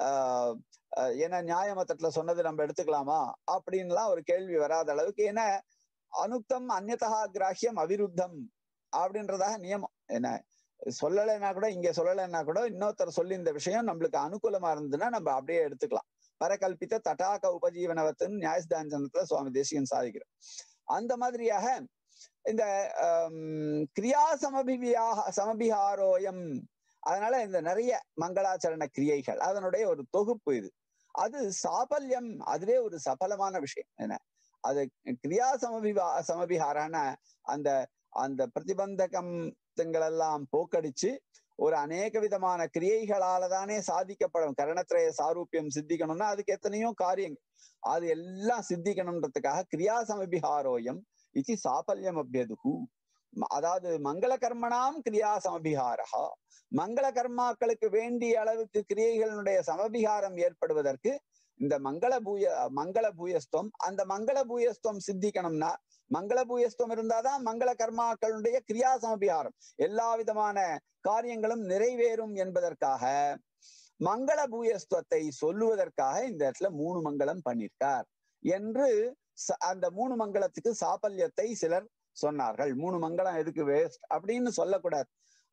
ஏன்னா நியாய மதத்துல சொன்னது நம்ம எடுத்துக்கலாமா அப்படின்லாம் ஒரு கேள்வி வராத அளவுக்கு, ஏன்னா அனுக்தம் அந்நதா கிராஹ்யம் அவிருத்தம் அப்படின்றதாக நியமம். என்ன சொல்லலைன்னா கூட, இங்க சொல்லலைன்னா கூட இன்னொருத்தர் சொல்லி இந்த விஷயம் நம்மளுக்கு அனுகூலமா இருந்ததுன்னா நம்ம அப்படியே எடுத்துக்கலாம். பரகல்பித்த தட்டாக உபஜீவனவத்துன்னு நியாயசித்தாந்தத்துல சுவாமி தேசிகன் சாதிக்கிறோம். அந்த மாதிரியாக இந்த கிரியா சமபிஹாரோயம், அதனால இந்த நிறைய மங்களாச்சரண கிரியைகள் அதனுடைய ஒரு தொகுப்பு இது. அது சாபல்யம், அதுவே ஒரு சபலமான விஷயம். என்ன அது கிரியா சமபிஹாரான அந்த அந்த பிரதிபந்தகங்களெல்லாம் போக்கடிச்சு ஒரு அநேக விதமான கிரியைகளால தானே சாதிக்கப்படும். கரணத்திரய சாரூபியம் சித்திக்கணும்னா அதுக்கு எத்தனையோ காரியங்கள், அது எல்லாம் சித்திக்கணும்ன்றதுக்காக கிரியா சமபிஹாரோயம் இது சாபல்யம் அபியதுகு. அதாவது மங்கள கர்மணாம் கிரியா சமபிஹாரா, மங்கள கர்மாக்களுக்கு வேண்டிய அளவுக்கு கிரியைகளுடைய சமபிஹாரம் ஏற்படுவதற்கு இந்த மங்கள பூயஸ்துவம், அந்த மங்கள பூயஸ்துவம் சித்திக்கணும்னா மங்கள பூயஸ்துவம் இருந்தாதான் மங்கள கர்மாக்களுடைய கிரியா சமபிஹாரம், எல்லா விதமான காரியங்களும் நிறைவேறும் என்பதற்காக மங்கள பூயஸ்துவத்தை சொல்லுவதற்காக இந்த இடத்துல 3 மங்களம் பண்ணியிருக்கார் என்று அந்த 3 மங்களத்துக்கு சாபல்யத்தை சிலர் சொன்னார்கள். 3 மங்களம் எதுக்கு வேஸ்ட் அப்படின்னு சொல்லக்கூடாது.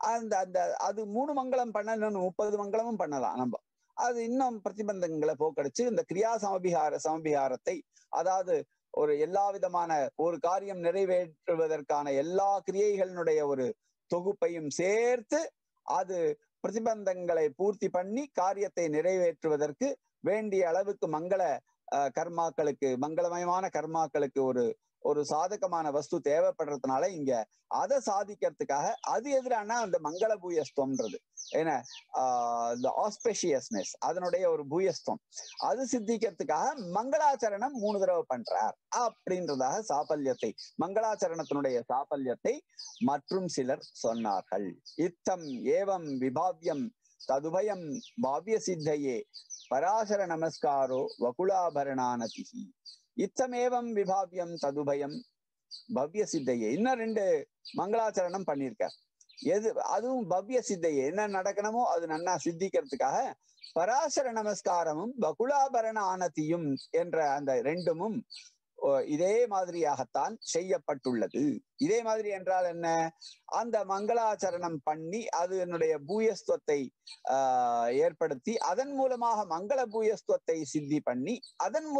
அது 3 மங்களம் பண்ண 30 மங்களமும் பண்ணலாம் நம்ம. அது இன்னும் பிரதிபந்தங்களை போக்கடிச்சு இந்த கிரியா சமபிஹாரத்தை, அதாவது ஒரு எல்லா விதமான ஒரு காரியம் நிறைவேற்றுவதற்கான எல்லா கிரியைகளினுடைய ஒரு தொகுப்பையும் சேர்த்து அது பிரதிபந்தங்களை பூர்த்தி பண்ணி காரியத்தை நிறைவேற்றுவதற்கு வேண்டிய அளவுக்கு மங்கள கர்மாக்களுக்கு, மங்களமயமான கர்மாக்களுக்கு ஒரு சாதகமான வஸ்து தேவைப்படுறதுனால இங்க அதை சாதிக்கிறதுக்காக அது எதிரான அந்த மங்கள பூயஸ்துவம்ன்றது, ஏன்னா இந்த ஆஸ்பெஷியஸ்னஸ் அதனுடைய ஒரு பூயஸ்துவம் அது சித்திக்கிறதுக்காக மங்களாச்சரணம் 3 தடவை பண்றார் அப்படின்றதாக சாபல்யத்தை, மங்களாச்சரணத்தினுடைய சாபல்யத்தை மற்றும் சிலர் சொன்னார்கள். இத்தம் ஏவம் விபாவியம் ததுபயம் பாவிய சித்தையே பராசர நமஸ்காரோ வகுலாபரணானதிஹி. இத்தமேவம் விபாவியம் ததுபயம் பவ்ய சித்தையே. இன்னும் 2 மங்களாச்சரணம் பண்ணியிருக்க. அதுவும் பவ்ய சித்தையே, என்ன நடக்கணுமோ அது நன்னா சித்திக்கிறதுக்காக பராசர நமஸ்காரமும் வகுலாபரண ஆனதியும் என்ற அந்த 2ம் இதே மாதிரியாகத்தான் செய்யப்பட்டுள்ளது. இதே மாதிரி என்றால் என்ன, அந்த மங்களாச்சரணம் பண்ணி அது என்னுடைய பூயஸ்துவத்தை ஏற்படுத்தி அதன் மூலமாக மங்கள பூயஸ்துவத்தை சித்தி பண்ணி அதன்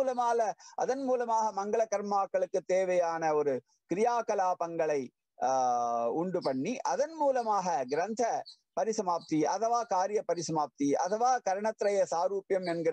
மூலமாக மங்கள கர்மாக்களுக்கு தேவையான ஒரு கிரியாகலாபங்களை உண்டு பண்ணி அதன் மூலமாக கிரந்த பரிசமாப்தி அதுவா காரிய பரிசமாப்தி அதுவா கரணத்திரய சாரூபியம் என்கிற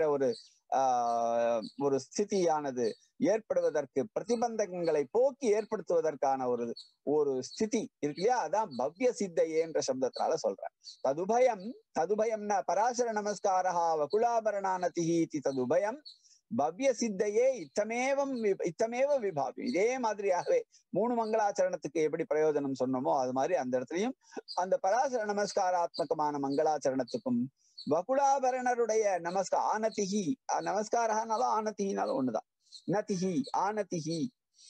ஒரு ஸ்திதியானது ஏற்படுவதற்கு, பிரதிபந்தகங்களை போக்கி ஏற்படுத்துவதற்கான ஒரு ஸ்திதி இருக்கு இல்லையா, அதான் பவ்ய சித்தையே என்ற சப்தத்தினால சொல்றேன். ததுபயம்னா பராசர நமஸ்காரா வகுலாபரணானதிஹி ததுபயம் பவ்ய சித்தையே இத்தமேவ விபாவி. இதே மாதிரியாகவே 3 மங்களாச்சரணத்துக்கு எப்படி பிரயோஜனம் சொன்னோமோ அது மாதிரி அந்த இடத்துலயும் அந்த பராசர நமஸ்காராத்மகமான மங்களாச்சரணத்துக்கும் வகுலாபரணருடைய ஆனதிஹி, நமஸ்காரனாலும் ஆனதினாலும் ஒண்ணுதான். நதிஹி ஆனதிஹி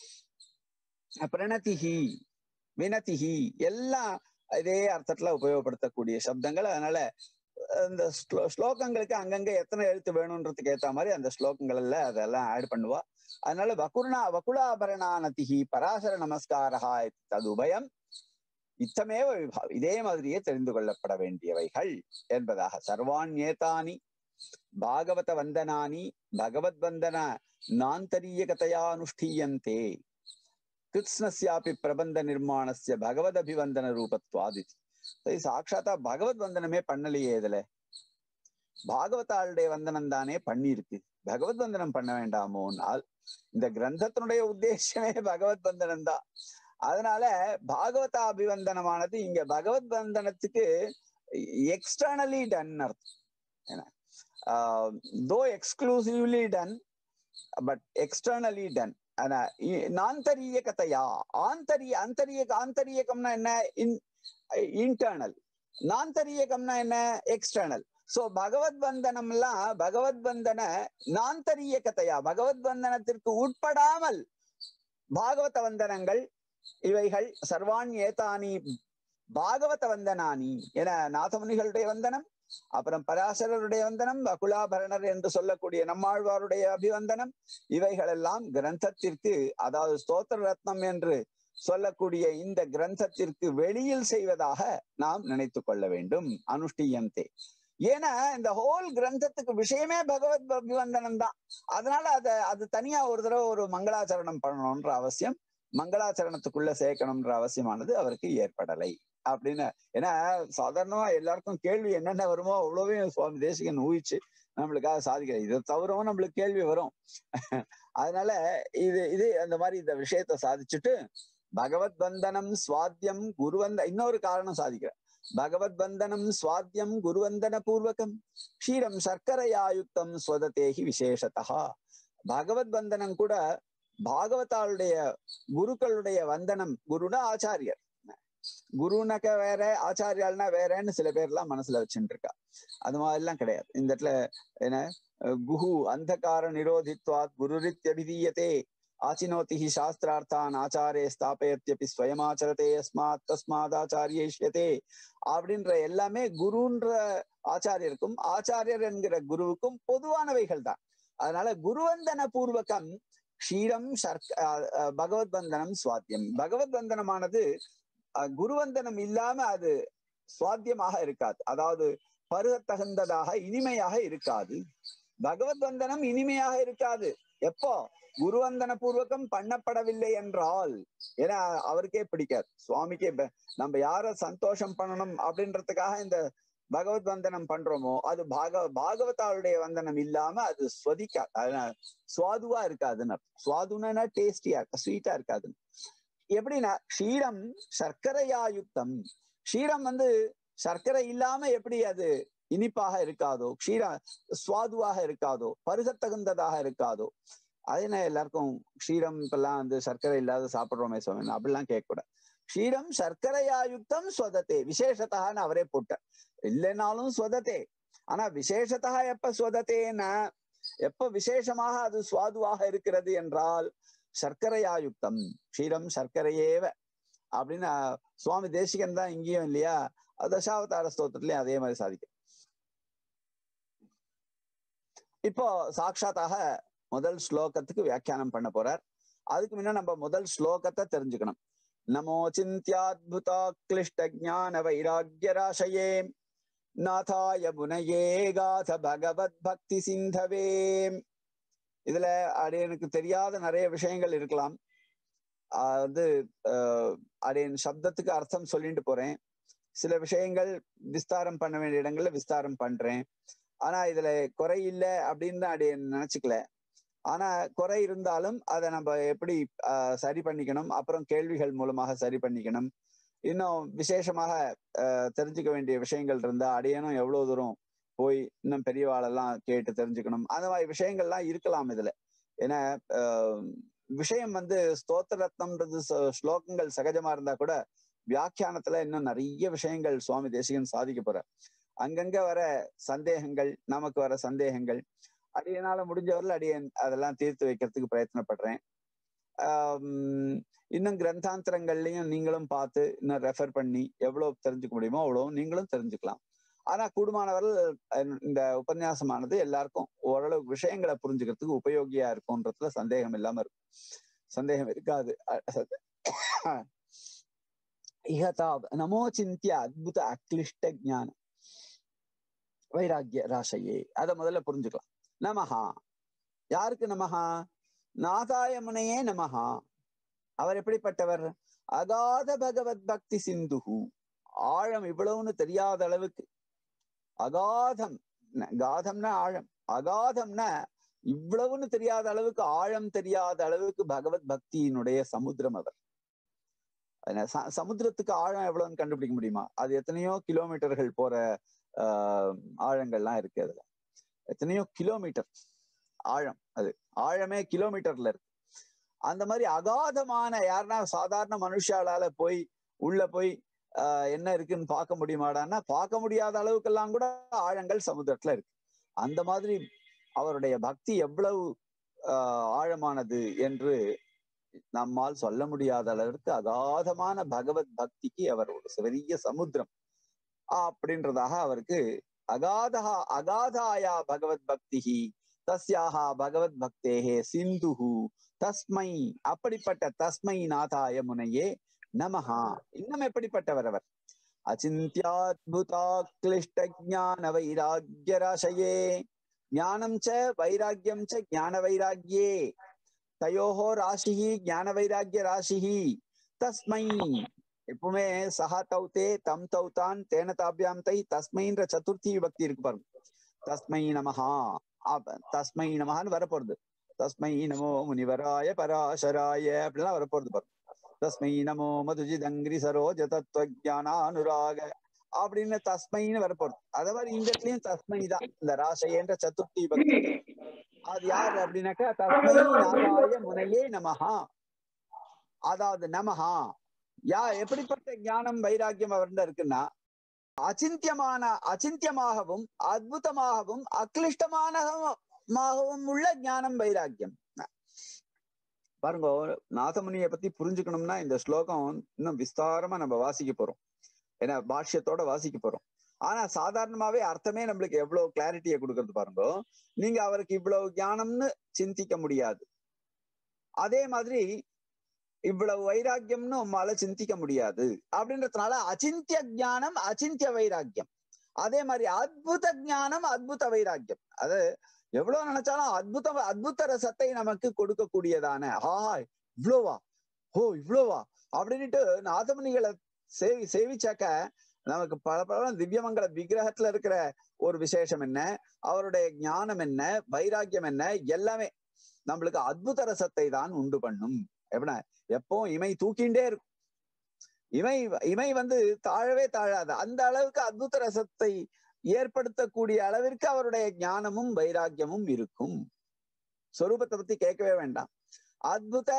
பிரணதிஹி வினதிஹி எல்லாம் இதே அர்த்தத்துல உபயோகப்படுத்தக்கூடிய சப்தங்கள். அதனால இந்த ஸ்லோகங்களுக்கு அங்கங்க எத்தனை எழுத்து வேணும்ன்றதுக்கு ஏத்த மாதிரி அந்த ஸ்லோகங்கள்ல அதெல்லாம் ஆட் பண்ணுவா. அதனால வகுலாபரணானதிஹி பராசர நமஸ்காரா ததுபயம் இத்தமேவ விபாவம், இதே மாதிரியே தெரிந்து கொள்ளப்பட வேண்டியவைகள் என்பதாக. சர்வாண்யேதானி பாகவத வந்தனானி பகவத் வந்தன நாந்தரீயகதையானுஷ்டீயந்தே கிருஷ்ணஸ்யாபி பிரபந்த நிர்மாணஸ்ய பகவத் அபிவந்தன ரூபத்வாதி. சாட்சாத்தா பகவத் வந்தனமே பண்ணலையே, இதுல பாகவதாளுடைய வந்தனம் தானே பண்ணிருக்கு, பகவத் வந்தனம் பண்ண வேண்டாமோனால் இந்த கிரந்தத்தினுடைய உத்தேசமே பகவத் வந்தனம் தான். அதனால பாகவத அபிவந்தனமானது இங்க பகவத் வந்தனத்துக்கு எக்ஸ்டர்னலி டன் அர்த்தம். Though exclusively done but externally done. நாந்தரீய கதையா ஆந்தரியகம்னா என்ன, இன்டர்னல். நாந்தரியகம்னா என்ன? எக்ஸ்டர்னல். சோ பகவத் வந்தனம்லாம் பகவத் வந்தன நாந்தரியகதையா, பகவத் வந்தனத்திற்கு உட்படாமல் பாகவத வந்தனங்கள் இவைகள் சர்வான் ஏதானி பாகவத வந்தனானி என நாதமுனிகளுடைய வந்தனம், அப்புறம் பராசரருடைய வந்தனம், அகுலாபரணர் என்று சொல்லக்கூடிய நம்மாழ்வாருடைய அபிவந்தனம், இவைகள் எல்லாம் கிரந்தத்திற்கு, அதாவது ஸ்தோத்திர ரத்னம் என்று சொல்லக்கூடிய இந்த கிரந்தத்திற்கு வெளியில் செய்வதாக நாம் நினைத்து கொள்ள வேண்டும். அனுஷ்டியந்தே. ஏன்னா இந்த ஹோல் கிரந்தத்துக்கு விஷயமே பகவத் அபிவந்தனம் தான். அதனால அது தனியா ஒரு தடவை ஒரு மங்களாச்சரணம் பண்ணணும்ன்ற அவசியம், மங்களாச்சரணத்துக்குள்ள சேர்க்கணும்ன்ற அவசியமானது அவருக்கு ஏற்படலை அப்படின்னு. ஏன்னா சாதாரணமா எல்லாருக்கும் கேள்வி என்னென்ன வருமோ அவ்வளவே சுவாமி தேசிகன் ஊகிச்சு நம்மளுக்காக சாதிக்கிறார். இதை தவிரவும் நம்மளுக்கு கேள்வி வரும். அதனால இது அந்த மாதிரி இந்த விஷயத்த சாதிச்சுட்டு பகவத் வந்தனம் சுவாத்தியம் குருவந்த இன்னொரு காரணம் சாதிக்கிறார். பகவத் வந்தனம் சுவாத்தியம் குருவந்தன பூர்வகம் க்ஷீரம் சர்க்கரையாயுக்தம் ஸ்வததேகி விசேஷதா. பகவத் வந்தனம் கூட பாகவதாளுடைய குருக்களுடைய வந்தனம். குருனா ஆச்சாரியர், குருனாக்க வேற, ஆச்சாரியால்னா வேறன்னு சில பேர் எல்லாம் மனசுல வச்சுட்டு இருக்கா. அது மாதிரி எல்லாம் கிடையாது. இந்த இடத்துல என்ன, குஹு அந்தகார நிரோதித்வாத் குருரித்யபிதீயதே ஆச்சினோதிஹி சாஸ்திரார்த்தான் ஆச்சாரே ஸ்தாபயத்யபி ஸ்வயமாச்சரதே யஸ்மாத் தஸ்மாத் ஆச்சாரியேஷ்யதே அப்படின்ற எல்லாமே குருன்ற ஆச்சாரியருக்கும் ஆச்சாரியர் என்கிற குருவுக்கும் பொதுவானவைகள் தான். அதனால குருவந்தன பூர்வகம் க்ஷீரம் பகவத் வந்தனம் சுவாத்தியம். பகவத் வந்தனமானது குருவந்தனம் இல்லாம அது சுவாத்தியமாக இருக்காது, அதாவது பருகத்தகுந்ததாக இனிமையாக இருக்காது. பகவத் வந்தனம் இனிமையாக இருக்காது எப்போ குருவந்தன பூர்வகம் பண்ணப்படவில்லை என்றால். ஏன்னா அவருக்கே பிடிக்காது, சுவாமிக்கே. நம்ம யார சந்தோஷம் பண்ணணும் அப்படின்றதுக்காக இந்த பகவத் வந்தனம் பண்றோமோ அது பாகவதாளுடைய வந்தனம் இல்லாம அது ஸ்வதிக்காது, அதனால சுவாதுவா இருக்காதுன்னு. சுவாதுன்னா டேஸ்டியா இருக்க, ஸ்வீட்டா இருக்காதுன்னு. எப்படின்னா க்ஷீரம் சர்க்கரையாயுக்தம், க்ஷீரம் சர்க்கரை இல்லாம எப்படி அது இனிப்பாக இருக்காதோ, சுவாதுவாக இருக்காதோ, பருகத்தகுந்ததாக இருக்காதோ. அதே எல்லாருக்கும் க்ஷீரம் இப்பெல்லாம் சர்க்கரை இல்லாத சாப்பிடுறோமே சுவாமி அப்படிலாம் கேட்கக்கூடாது. க்ஷீரம் சர்க்கரையாயுக்தம் ஸ்வதத்தே விசேஷத்தான்னு அவரே போட்டார். இல்லைனாலும் ஸ்வதத்தே, ஆனா விசேஷத்தா எப்ப ஸ்வதத்தேன்னா எப்ப விசேஷமாக அது சுவாதுவாக இருக்கிறது என்றால் சர்க்கரையாயுக்தம் க்ஷீரம் சர்க்கரையேவ அப்படின்னு சுவாமி தேசிகன் தான் இங்கேயும் இல்லையா, தசாவதார ஸ்தோத்திரத்திலயும் அதே மாதிரி சாதிக்கும். இப்போ சாட்சாத்தாக முதல் ஸ்லோகத்துக்கு வியாக்கியானம் பண்ண போறார். அதுக்கு முன்ன நம்ம முதல் ஸ்லோகத்தை தெரிஞ்சுக்கணும். நமோ சிந்தியாத்புதா கிளிஷ்ட ஞான வைராக்கிய ராசயே நாதாய புனயே காத பகவத் பக்தி சிந்தவே. இதுல எனக்கு தெரியாத நிறைய விஷயங்கள் இருக்கலாம். அடையன் சப்தத்துக்கு அர்த்தம் சொல்லிட்டு போறேன். சில விஷயங்கள் விஸ்தாரம் பண்ண வேண்டிய இடங்கள்ல விஸ்தாரம் பண்றேன். ஆனா இதுல குறை இல்லை அப்படின்னு தான் அடையன் நினைச்சுக்கல. ஆனா குறை இருந்தாலும் அதை நம்ம எப்படி சரி பண்ணிக்கணும், அப்புறம் கேள்விகள் மூலமாக சரி பண்ணிக்கணும். இன்னும் விசேஷமாக தெரிஞ்சுக்க வேண்டிய விஷயங்கள் இருந்தா அடையனும் எவ்வளவு தூரம் போய் இன்னும் பெரியவாளெல்லாம் கேட்டு தெரிஞ்சுக்கணும். அந்த மாதிரி விஷயங்கள்லாம் இருக்கலாம் இதுல. ஏன்னா விஷயம் ஸ்தோத்திர ரத்னம்ன்றது ஸ்லோகங்கள் சகஜமா இருந்தா கூட வியாக்கியானத்துல இன்னும் நிறைய விஷயங்கள் சுவாமி தேசிகன் சாதிக்க போற. அங்கங்க வர சந்தேகங்கள், நமக்கு வர சந்தேகங்கள் அடியனால முடிஞ்சவரில் அடியன் அதெல்லாம் தீர்த்து வைக்கிறதுக்கு பிரயத்னப்படுறேன். இன்னும் கிரந்தாந்திரங்கள்லையும் நீங்களும் பார்த்து இன்னும் ரெஃபர் பண்ணி எவ்வளவு தெரிஞ்சுக்க முடியுமோ அவ்வளவு நீங்களும் தெரிஞ்சுக்கலாம். ஆனா கூடுமானவர்கள் இந்த உபன்யாசமானது எல்லாருக்கும் ஓரளவு விஷயங்களை புரிஞ்சுக்கிறதுக்கு உபயோகியா இருக்கும்ன்றதுல சந்தேகம் இல்லாம இருக்கும், சந்தேகம் இருக்காது. நமோ சிந்திய அத்புத அக்லிஷ்ட ஞான வைராக்கிய ராசையே, அதை முதல்ல புரிஞ்சுக்கலாம். நமஹா, யாருக்கு நமஹா? நாதாய முனையே நமஹா. அவர் எப்படிப்பட்டவர்? அகாத பகவத் பக்தி சிந்துஹு, ஆழம் இவ்வளவுன்னு தெரியாத அளவுக்கு. அகாதம், காதம்னா ஆழம், அகாதம்னா இவ்வளவுன்னு தெரியாத அளவுக்கு, ஆழம் தெரியாத அளவுக்கு பகவத் பக்தியினுடைய சமுத்திரம் அவர். சமுத்திரத்துக்கு ஆழம் எவ்வளவுன்னு கண்டுபிடிக்க முடியுமா? அது எத்தனையோ கிலோமீட்டர்கள் போற ஆழங்கள்லாம் இருக்கு. அதுல எத்தனையோ கிலோமீட்டர் ஆழம், அது ஆழமே கிலோமீட்டர்ல இருக்கு. அந்த மாதிரி அகாதமான, யாருன்னா சாதாரண மனுஷாலால போய் உள்ள போய் என்ன இருக்குன்னு பார்க்க முடியுமாடான்னா பார்க்க முடியாத அளவுக்கெல்லாம் கூட ஆழங்கள் சமுத்திரத்துல இருக்கு. அந்த மாதிரி அவருடைய பக்தி எவ்வளவு ஆழமானது என்று நம்மால் சொல்ல முடியாத அளவிற்கு அகாதமான பகவத் பக்திக்கு அவர் ஒரு பெரிய சமுத்திரம் அப்படின்றதாக அவருக்கு அகாதாயா பகவத் பக்திஹி தஸ்யாஹா பகவத் பக்தேஹே சிந்துஹு தஸ்மை, அப்படிப்பட்ட தஸ்மை நாதாய முனையே நமஹா. இன்னும் எப்படிப்பட்டவர் அவர்? அச்சிந்தியாத்புதா கிளிஷ்ட ஞான வைராக்கிய ராசயே ஞானம் ச வைராக்கியம் ச ஞான வைராக்கியே தயோஹோ ராசிஹி ஞான வைராக்கிய ராசிஹி தஸ்மை. எப்பவுமே சஹா தௌத்தே தம் தௌத்தான் தேன தாபியாம் தை தஸ்மைன்ற சதுர்த்தி விபக்தி இருக்கு பாருங்க. தஸ்மை நமஹா, தஸ்மை நமஹான்னு வரப்போறது. தஸ்மை நமோ முனிவராய பராசராய அப்படிலாம் வரப்போறது பாருங்க. தஸ்மை நமோ மதுஜிதங்கிரி சரோஜ தத்துவஜானானுராக அப்படின்னு தஸ்மைன்னு வரப்போறது. அதே மாதிரி இந்த இடத்துலயும் தஸ்மை தான், இந்த ராசையன்ற சதுர்த்தி விபக்தி. அது யார் அப்படின்னாக்கா தஸ்மை நாதாய முனையே நமஹா. அதாவது நமஹா எப்படிப்பட்ட ஞானம் வைராக்கியம் அவர்கிட்ட இருக்குன்னா அச்சிந்தியமாகவும் அத்புதமாகவும் அக்லிஷ்டமாகவும் உள்ள ஞானம் வைராக்கியம். பாருங்க, நாதமுனியை பத்தி புரிஞ்சுக்கணும்னா இந்த ஸ்லோகம் இன்னும் விஸ்தாரமா நம்ம வாசிக்க போறோம். ஏன்னா பாஷ்யத்தோட வாசிக்க போறோம். ஆனா சாதாரணமாவே அர்த்தமே நம்மளுக்கு எவ்வளவு கிளாரிட்டியை கொடுக்கறது பாருங்க. நீங்க அவருக்கு இவ்வளவு ஞானம்னு சிந்திக்க முடியாது. அதே மாதிரி இவ்வளவு வைராக்கியம்னு உம்மால சிந்திக்க முடியாது. அப்படின்றதுனால அச்சிந்திய ஞானம் அச்சிந்திய வைராக்கியம். அதே மாதிரி அத்புத ஞானம் அத்புத வைராக்கியம். அது எவ்வளவு நினைச்சாலும் அத்புத ரசத்தை நமக்கு கொடுக்கக்கூடியதான இவ்வளோவா, இவ்வளோவா அப்படின்ட்டு நாதமுனிகளை சேவிச்சாக்க நமக்கு பல திவ்யமங்கல விக்கிரகத்துல இருக்கிற ஒரு விசேஷம் என்ன, அவருடைய ஞானம் என்ன, வைராக்கியம் என்ன, எல்லாமே நம்மளுக்கு அத்புத ரசத்தை தான் உண்டு பண்ணும். எப்போ இமை தூக்கிண்டே இருக்கும். இமை தாழவே தாழாது. அந்த அளவுக்கு அத்புத ரசத்தை ஏற்படுத்தக்கூடிய அளவிற்கு அவருடைய ஞானமும் வைராக்கியமும் இருக்கும். சொரூபத்தை பத்தி கேட்கவே வேண்டாம். அத்புத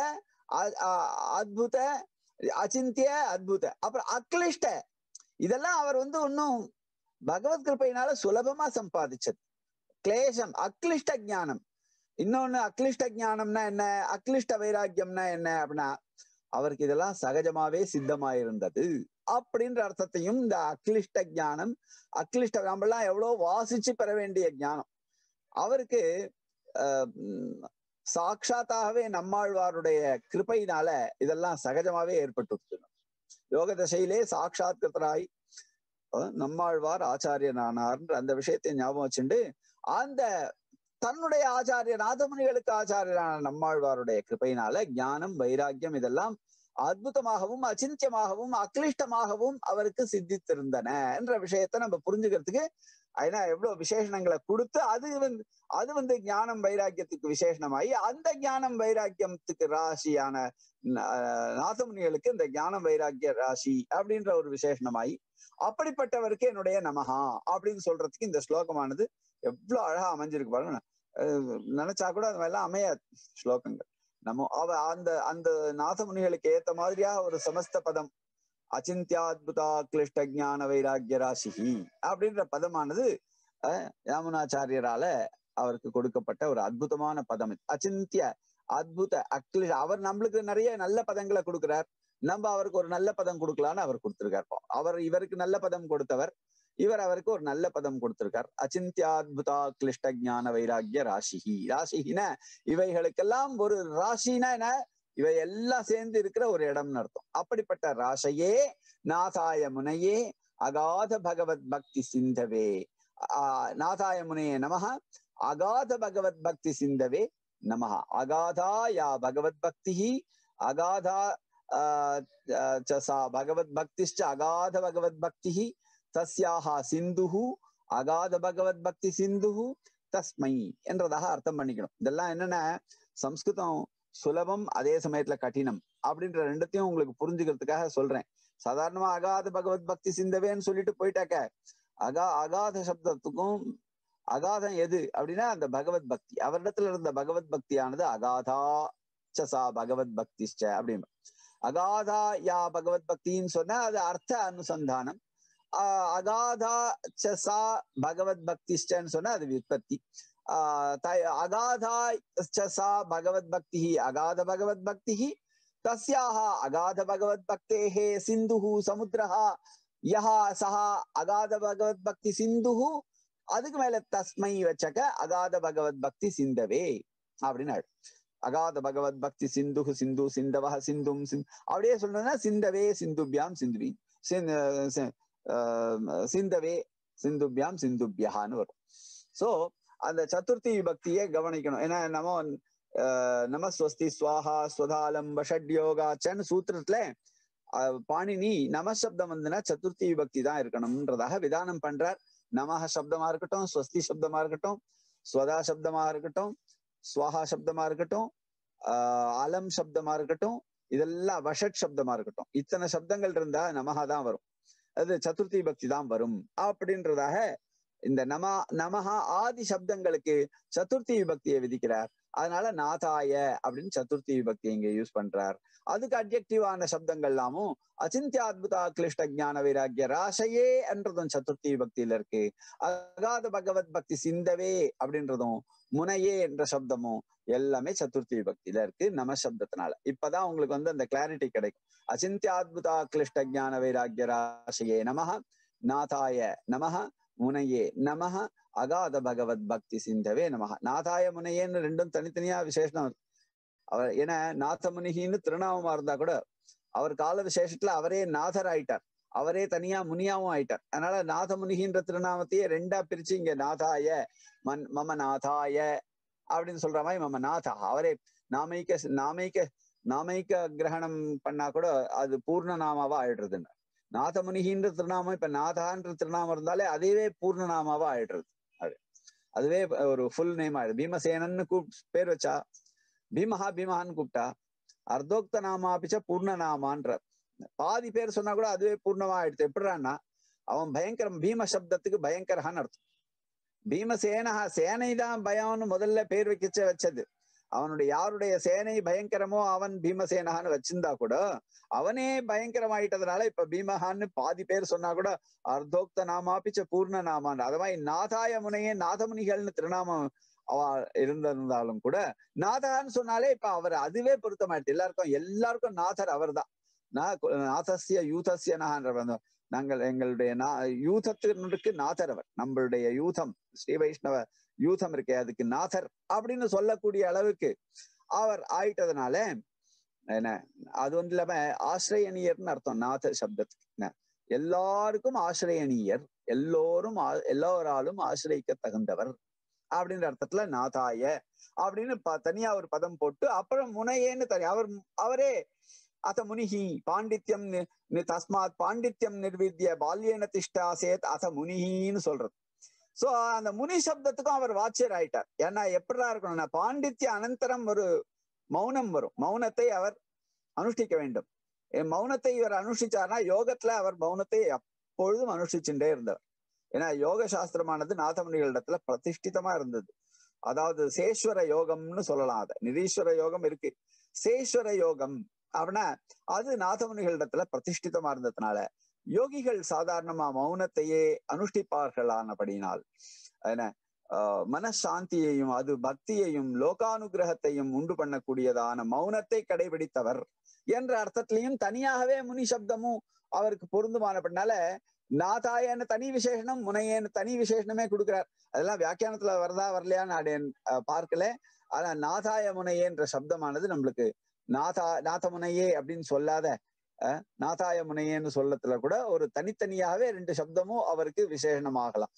அச்சிந்திய அத்புத, அப்புறம் அக்லிஷ்ட, இதெல்லாம் அவர் இன்னும் பகவத் கிருபையினால சுலபமா சம்பாதிச்சது. கிளேசம் அக்லிஷ்ட ஞானம். இன்னொன்னு அக்லிஷ்ட ஞானம்னா என்ன, அக்லிஷ்ட வைராக்கியம்னா என்ன அப்படின்னா அவருக்கு இதெல்லாம் சகஜமாவே சித்தமாயிருந்தது அப்படின்ற அர்த்தத்தையும் இந்த அக்லிஷ்ட ஞானம், அக்லிஷ்ட நம்மெல்லாம் எவ்வளவு வாசிச்சு பெற வேண்டிய ஞானம் அவருக்கு சாட்சாத்தாகவே நம்மாழ்வாருடைய கிருபையினால இதெல்லாம் சகஜமாவே ஏற்பட்டு யோக தசையிலே சாட்சாத்கராய் நம்மாழ்வார் ஆச்சாரியனானார்ன்ற அந்த விஷயத்தை ஞாபகம் வச்சுண்டு அந்த தன்னுடைய ஆச்சாரிய நாதமுனிகளுக்கு ஆச்சாரியனான நம்மாழ்வாருடைய கிருபையினால ஞானம் வைராக்கியம் இதெல்லாம் அற்புதமாகவும் அச்சிந்தியமாகவும் அக்லிஷ்டமாகவும் அவருக்கு சித்தித்திருந்தன என்ற விஷயத்த நம்ம புரிஞ்சுக்கிறதுக்கு ஏன்னா எவ்வளவு விசேஷணங்களை கொடுத்து அது ஞானம் வைராக்கியத்துக்கு விசேஷணமாயி அந்த ஞானம் வைராக்கியத்துக்கு ராசியான நாதமுனிகளுக்கு இந்த ஞானம் வைராக்கிய ராசி அப்படின்ற ஒரு விசேஷணமாயி அப்படிப்பட்டவருக்கு என்னுடைய நமஹா அப்படின்னு சொல்றதுக்கு இந்த ஸ்லோகமானது எவ்வளவு அழகா அமைஞ்சிருக்கு பாருங்க. நினைச்சா கூட அது எல்லாம் அமையாது ஸ்லோகங்கள். அந்த அந்த நாதமுனிகளுக்கு ஏத்த மாதிரியா ஒரு சமஸ்த பதம் அச்சிந்தியாத்புதா கிளிஷ்ட ஞான வைராக்கிய ராசிஹி அப்படின்ற பதமானது யாமுனாச்சாரியரால அவருக்கு கொடுக்கப்பட்ட ஒரு அற்புதமான பதம். அச்சிந்திய அத்புத அவர் நம்மளுக்கு நிறைய நல்ல பதங்களை கொடுக்கிறார். நம்ம அவருக்கு ஒரு நல்ல பதம் கொடுக்கலான்னு அவர் கொடுத்திருக்கார். இவருக்கு நல்ல பதம் கொடுத்தவர், இவர் அவருக்கு ஒரு நல்ல பதம் கொடுத்திருக்கார். அச்சிந்தியாத்புதா கிளிஷ்ட ஞான வைராக்கிய ராசிஹி. ராசிஹின இவைகளுக்கெல்லாம் ஒரு ராசினா என்ன, இவை எல்லாம் சேர்ந்து இருக்கிற ஒரு இடம்னு அர்த்தம். அப்படிப்பட்ட ராசையே நாதாய முனையே அகாத பகவத் பக்தி சிந்தவே நாதாய முனையே நமஹ அகாத பகவத் பக்தி சிந்தவே நமஹ. அகாதா யா பகவத் பக்தி அகாதா சா பகவத் பக்திஷ்ச அகாத பகவத் பக்தி தஸ்யாஹா சிந்துஹு அகாத பகவத் பக்தி சிந்துஹு தஸ்மை என்றதாக அர்த்தம் பண்ணிக்கணும். இதெல்லாம் என்னன்னா சம்ஸ்கிருதம் சுலபம் அதே சமயத்துல கடினம் அப்படின்ற ரெண்டுத்தையும் உங்களுக்கு புரிஞ்சுக்கிறதுக்காக சொல்றேன். சாதாரணமா அகாத பகவத் பக்தி சிந்தவேன்னு சொல்லிட்டு போயிட்டாக்க அகாத சப்தத்துக்கும் அகாதம் எது அப்படின்னா அந்த பகவத் பக்தி, அவரிடத்துல இருந்த பகவத் பக்தியானது அகாதா சா பகவத் பக்திஷ்ச அப்படின்னு. அகாதா யா பகவத் பக்தின்னு சொன்னா அது அர்த்த அனுசந்தானம். அகாதா சா பகவத் பக்திஷ்டன்னு சொன்னா அது விற்பத்தி. அகாதா சா பகவத் பக்தி அகாத பகவத் பக்தி தஸ்யாஹ அகாத பகவத் பக்தேஹ சிந்துஹு சமுத்திரஹ யஹா சஹா அகாத பகவத் பக்தி சிந்துஹு அதுக்கு மேல தஸ்மை வச்சக்க அகாத பகவத் பக்தி சிந்தவே அப்படின்னு அகாத பகவத் பக்தி சிந்துஹு சிந்து சிந்தவஹ சிந்தும் அப்படியே சொல்றதுன்னா சிந்தவே சிந்துபியாம் சிந்துவி சிந்தவே சிந்துபியாம் சிந்துபியான்னு வரும். சோ அந்த சதுர்த்தி விபக்தியை கவனிக்கணும். ஏன்னா நம்ம நமஸ்வஸ்தி ஸ்வாஹா ஸ்வதாலம் வஷட்யோகாச்சன்னு சூத்திரத்துல பாணினி நமசப்தம் வந்துன்னா சதுர்த்தி விபக்தி தான் இருக்கணும்ன்றதாக விதானம் பண்றார். நமஹ சப்தமா இருக்கட்டும், ஸ்வஸ்தி சப்தமா இருக்கட்டும், ஸ்வதா சப்தமா இருக்கட்டும், ஸ்வாஹா சப்தமா இருக்கட்டும், அலம் சப்தமா இருக்கட்டும், இதெல்லாம் வஷட் சப்தமா இருக்கட்டும், இத்தனை சப்தங்கள் இருந்தா நமஹா தான் வரும். அது சதுர்த்தி பக்தி தான் வரும் அப்படின்றதாக இந்த நமஹா ஆதி சப்தங்களுக்கு சதுர்த்தி விபக்தியை விதிக்கிறார். அதனால நாதாய அப்படின்னு சதுர்த்தி விபக்தி இங்க யூஸ் பண்றார். அதுக்கு அட்ஜெக்டிவான சப்தங்கள் எல்லாமும் அச்சிந்தியாத்புதா கிளிஷ்ட ஜான வைராக்கிய ராசையே என்றதும் சதுர்த்தி விபக்தியில இருக்கு. அகாத பகவத் பக்தி சிந்தவே அப்படின்றதும் முனையே என்ற சப்தமும் எல்லாமே சதுர்த்தி விபக்தியில இருக்கு நம சப்தத்தினால. இப்பதான் உங்களுக்கு வந்து அந்த கிளாரிட்டி கிடைக்கும். அச்சிந்தியாத்புதா கிளிஷ்ட ஜான வைராக்கிய ராசையே நமஹ, நாதாய நமஹ, முனையே நமஹ, அகாத பகவத் பக்தி சிந்தவே நமஹ. நாதாய முனையேன்னு ரெண்டும் தனித்தனியா விசேஷம். அவர் ஏன்னா நாத முனிகின்னு திருநாமமா இருந்தா கூட அவர் கால விசேஷத்துல அவரே நாதர் ஆயிட்டார், அவரே தனியா முனியாவும் ஆயிட்டார். அதனால நாத முனிகின்ற திருநாமத்தையே ரெண்டா பிரிச்சு இங்க நாதாய மம நாதாய அப்படின்னு சொல்ற மாதிரி மம நாதா அவரே நாமைக்க கிரகணம் பண்ணா கூட அது பூர்ண நாமாவா ஆயிடுறதுன்னு. நாத முனிகின்ற திருநாமம் இப்ப நாதான்ற திருநாமம் இருந்தாலே அதுவே பூர்ண நாமாவா ஆயிடுறது. அதுவே ஒரு ஃபுல் நேம் ஆயிடுது. பீமசேனன்னு பேர் வச்சா பீமஹான்னு கூப்பிட்டா அர்த்தோக்த நாமாபிச்ச பூர்ண நாமான்ற பாதி பேர் சொன்னா கூட அதுவே பூர்ணமா ஆயிடுது. எப்படிறான்னா அவன் பயங்கரம், பீம சப்தத்துக்கு பயங்கரஹான்னு அர்த்தம். பீமசேனஹா சேனை தான் பயம்னு முதல்ல பேர் வச்சது. அவனுடைய யாருடைய சேனை பயங்கரமோ அவன் பீமசேனஹான்னு வச்சிருந்தா கூட அவனே பயங்கரமாயிட்டதுனால இப்ப பீமஹான்னு பாதி பேர் சொன்னா கூட அர்த்தோக்த நாமாபிச்ச பூர்ண நாமான். அது மாதிரி நாதாய முனையே நாதமுனிகள்னு திருநாமம் அவ இருந்திருந்தாலும் கூட நாதான்னு சொன்னாலே இப்ப அவர் அதுவே பொருத்தமாயிடுது. எல்லாருக்கும் நாதர் அவர் தான். நாதஸ்ய யூதஸ்ய நாங்கள் எங்களுடைய யூதத்திற்கு நாதர் அவர். நம்மளுடைய யூதம் ஸ்ரீ வைஷ்ணவ யூதம் இருக்கே அதுக்கு நாதர் அப்படின்னு சொல்லக்கூடிய அளவுக்கு அவர் ஆயிட்டதுனால என்ன அது வந்து இல்லாம ஆசிரியனியர்னு அர்த்தம். நாத சப்தத்துக்கு எல்லாருக்கும் ஆசிரியனியர், எல்லோராலும் ஆசிரியக்க தகுந்தவர் அப்படின்ற அர்த்தத்துல நாதாய அப்படின்னு தனியா ஒரு பதம் போட்டு அப்புறம் முனையேன்னு தனியா அவரே அத முனிஹி பாண்டித்யம் தஸ்மாத் பாண்டித்யம் நிர்வித்ய பால்யேன திஷ்டாசேத் அத முனிஹின்னு சொல்றது. சோ அந்த முனி சப்தத்துக்கும் அவர் வாட்சியர் ஆயிட்டார். ஏன்னா எப்படா இருக்கணும்னா பாண்டித்ய அனந்தரம் ஒரு மௌனம் வரும். மௌனத்தை அவர் அனுஷ்டிக்க வேண்டும். மௌனத்தை இவர் அனுஷ்டிச்சார்னா யோகத்துல அவர் மௌனத்தை எப்பொழுதும் அனுஷ்டிச்சுட்டே இருந்தவர். ஏன்னா யோக சாஸ்திரமானது நாதமுனிகளிடத்துல பிரதிஷ்டிதமா இருந்தது. அதாவது சேஸ்வர யோகம்னு சொல்லலாம். அதை நிரீஸ்வர யோகம் இருக்கு, சேஸ்வர யோகம் அப்படின்னா அது நாதமுனிகளிடத்துல பிரதிஷ்டிதமா இருந்ததுனால யோகிகள் சாதாரணமா மௌனத்தையே அனுஷ்டிப்பார்களானபடினால் என்ன மனசாந்தியையும் அது பக்தியையும் லோகானுகிரகத்தையும் உண்டு பண்ணக்கூடியதான மௌனத்தை கடைபிடித்தவர் என்ற அர்த்தத்திலையும் தனியாகவே முனி சப்தமும் அவருக்கு பொருந்துமானபடினால நாதாயன்னு தனி விசேஷனம், முனையேன்னு தனி விசேஷனமே கொடுக்குறார். அதெல்லாம் வியாக்கியானத்துல வரதா வரலையான்னு நான் பார்க்கல. ஆனா நாதாய முனையேன்ற சப்தமானது நம்மளுக்கு நாத முனையே அப்படின்னு சொல்லாத நாதாய முனையேன்னு சொல்லத்துல கூட ஒரு தனித்தனியாகவே ரெண்டு சப்தமும் அவருக்கு விசேஷனமாகலாம்,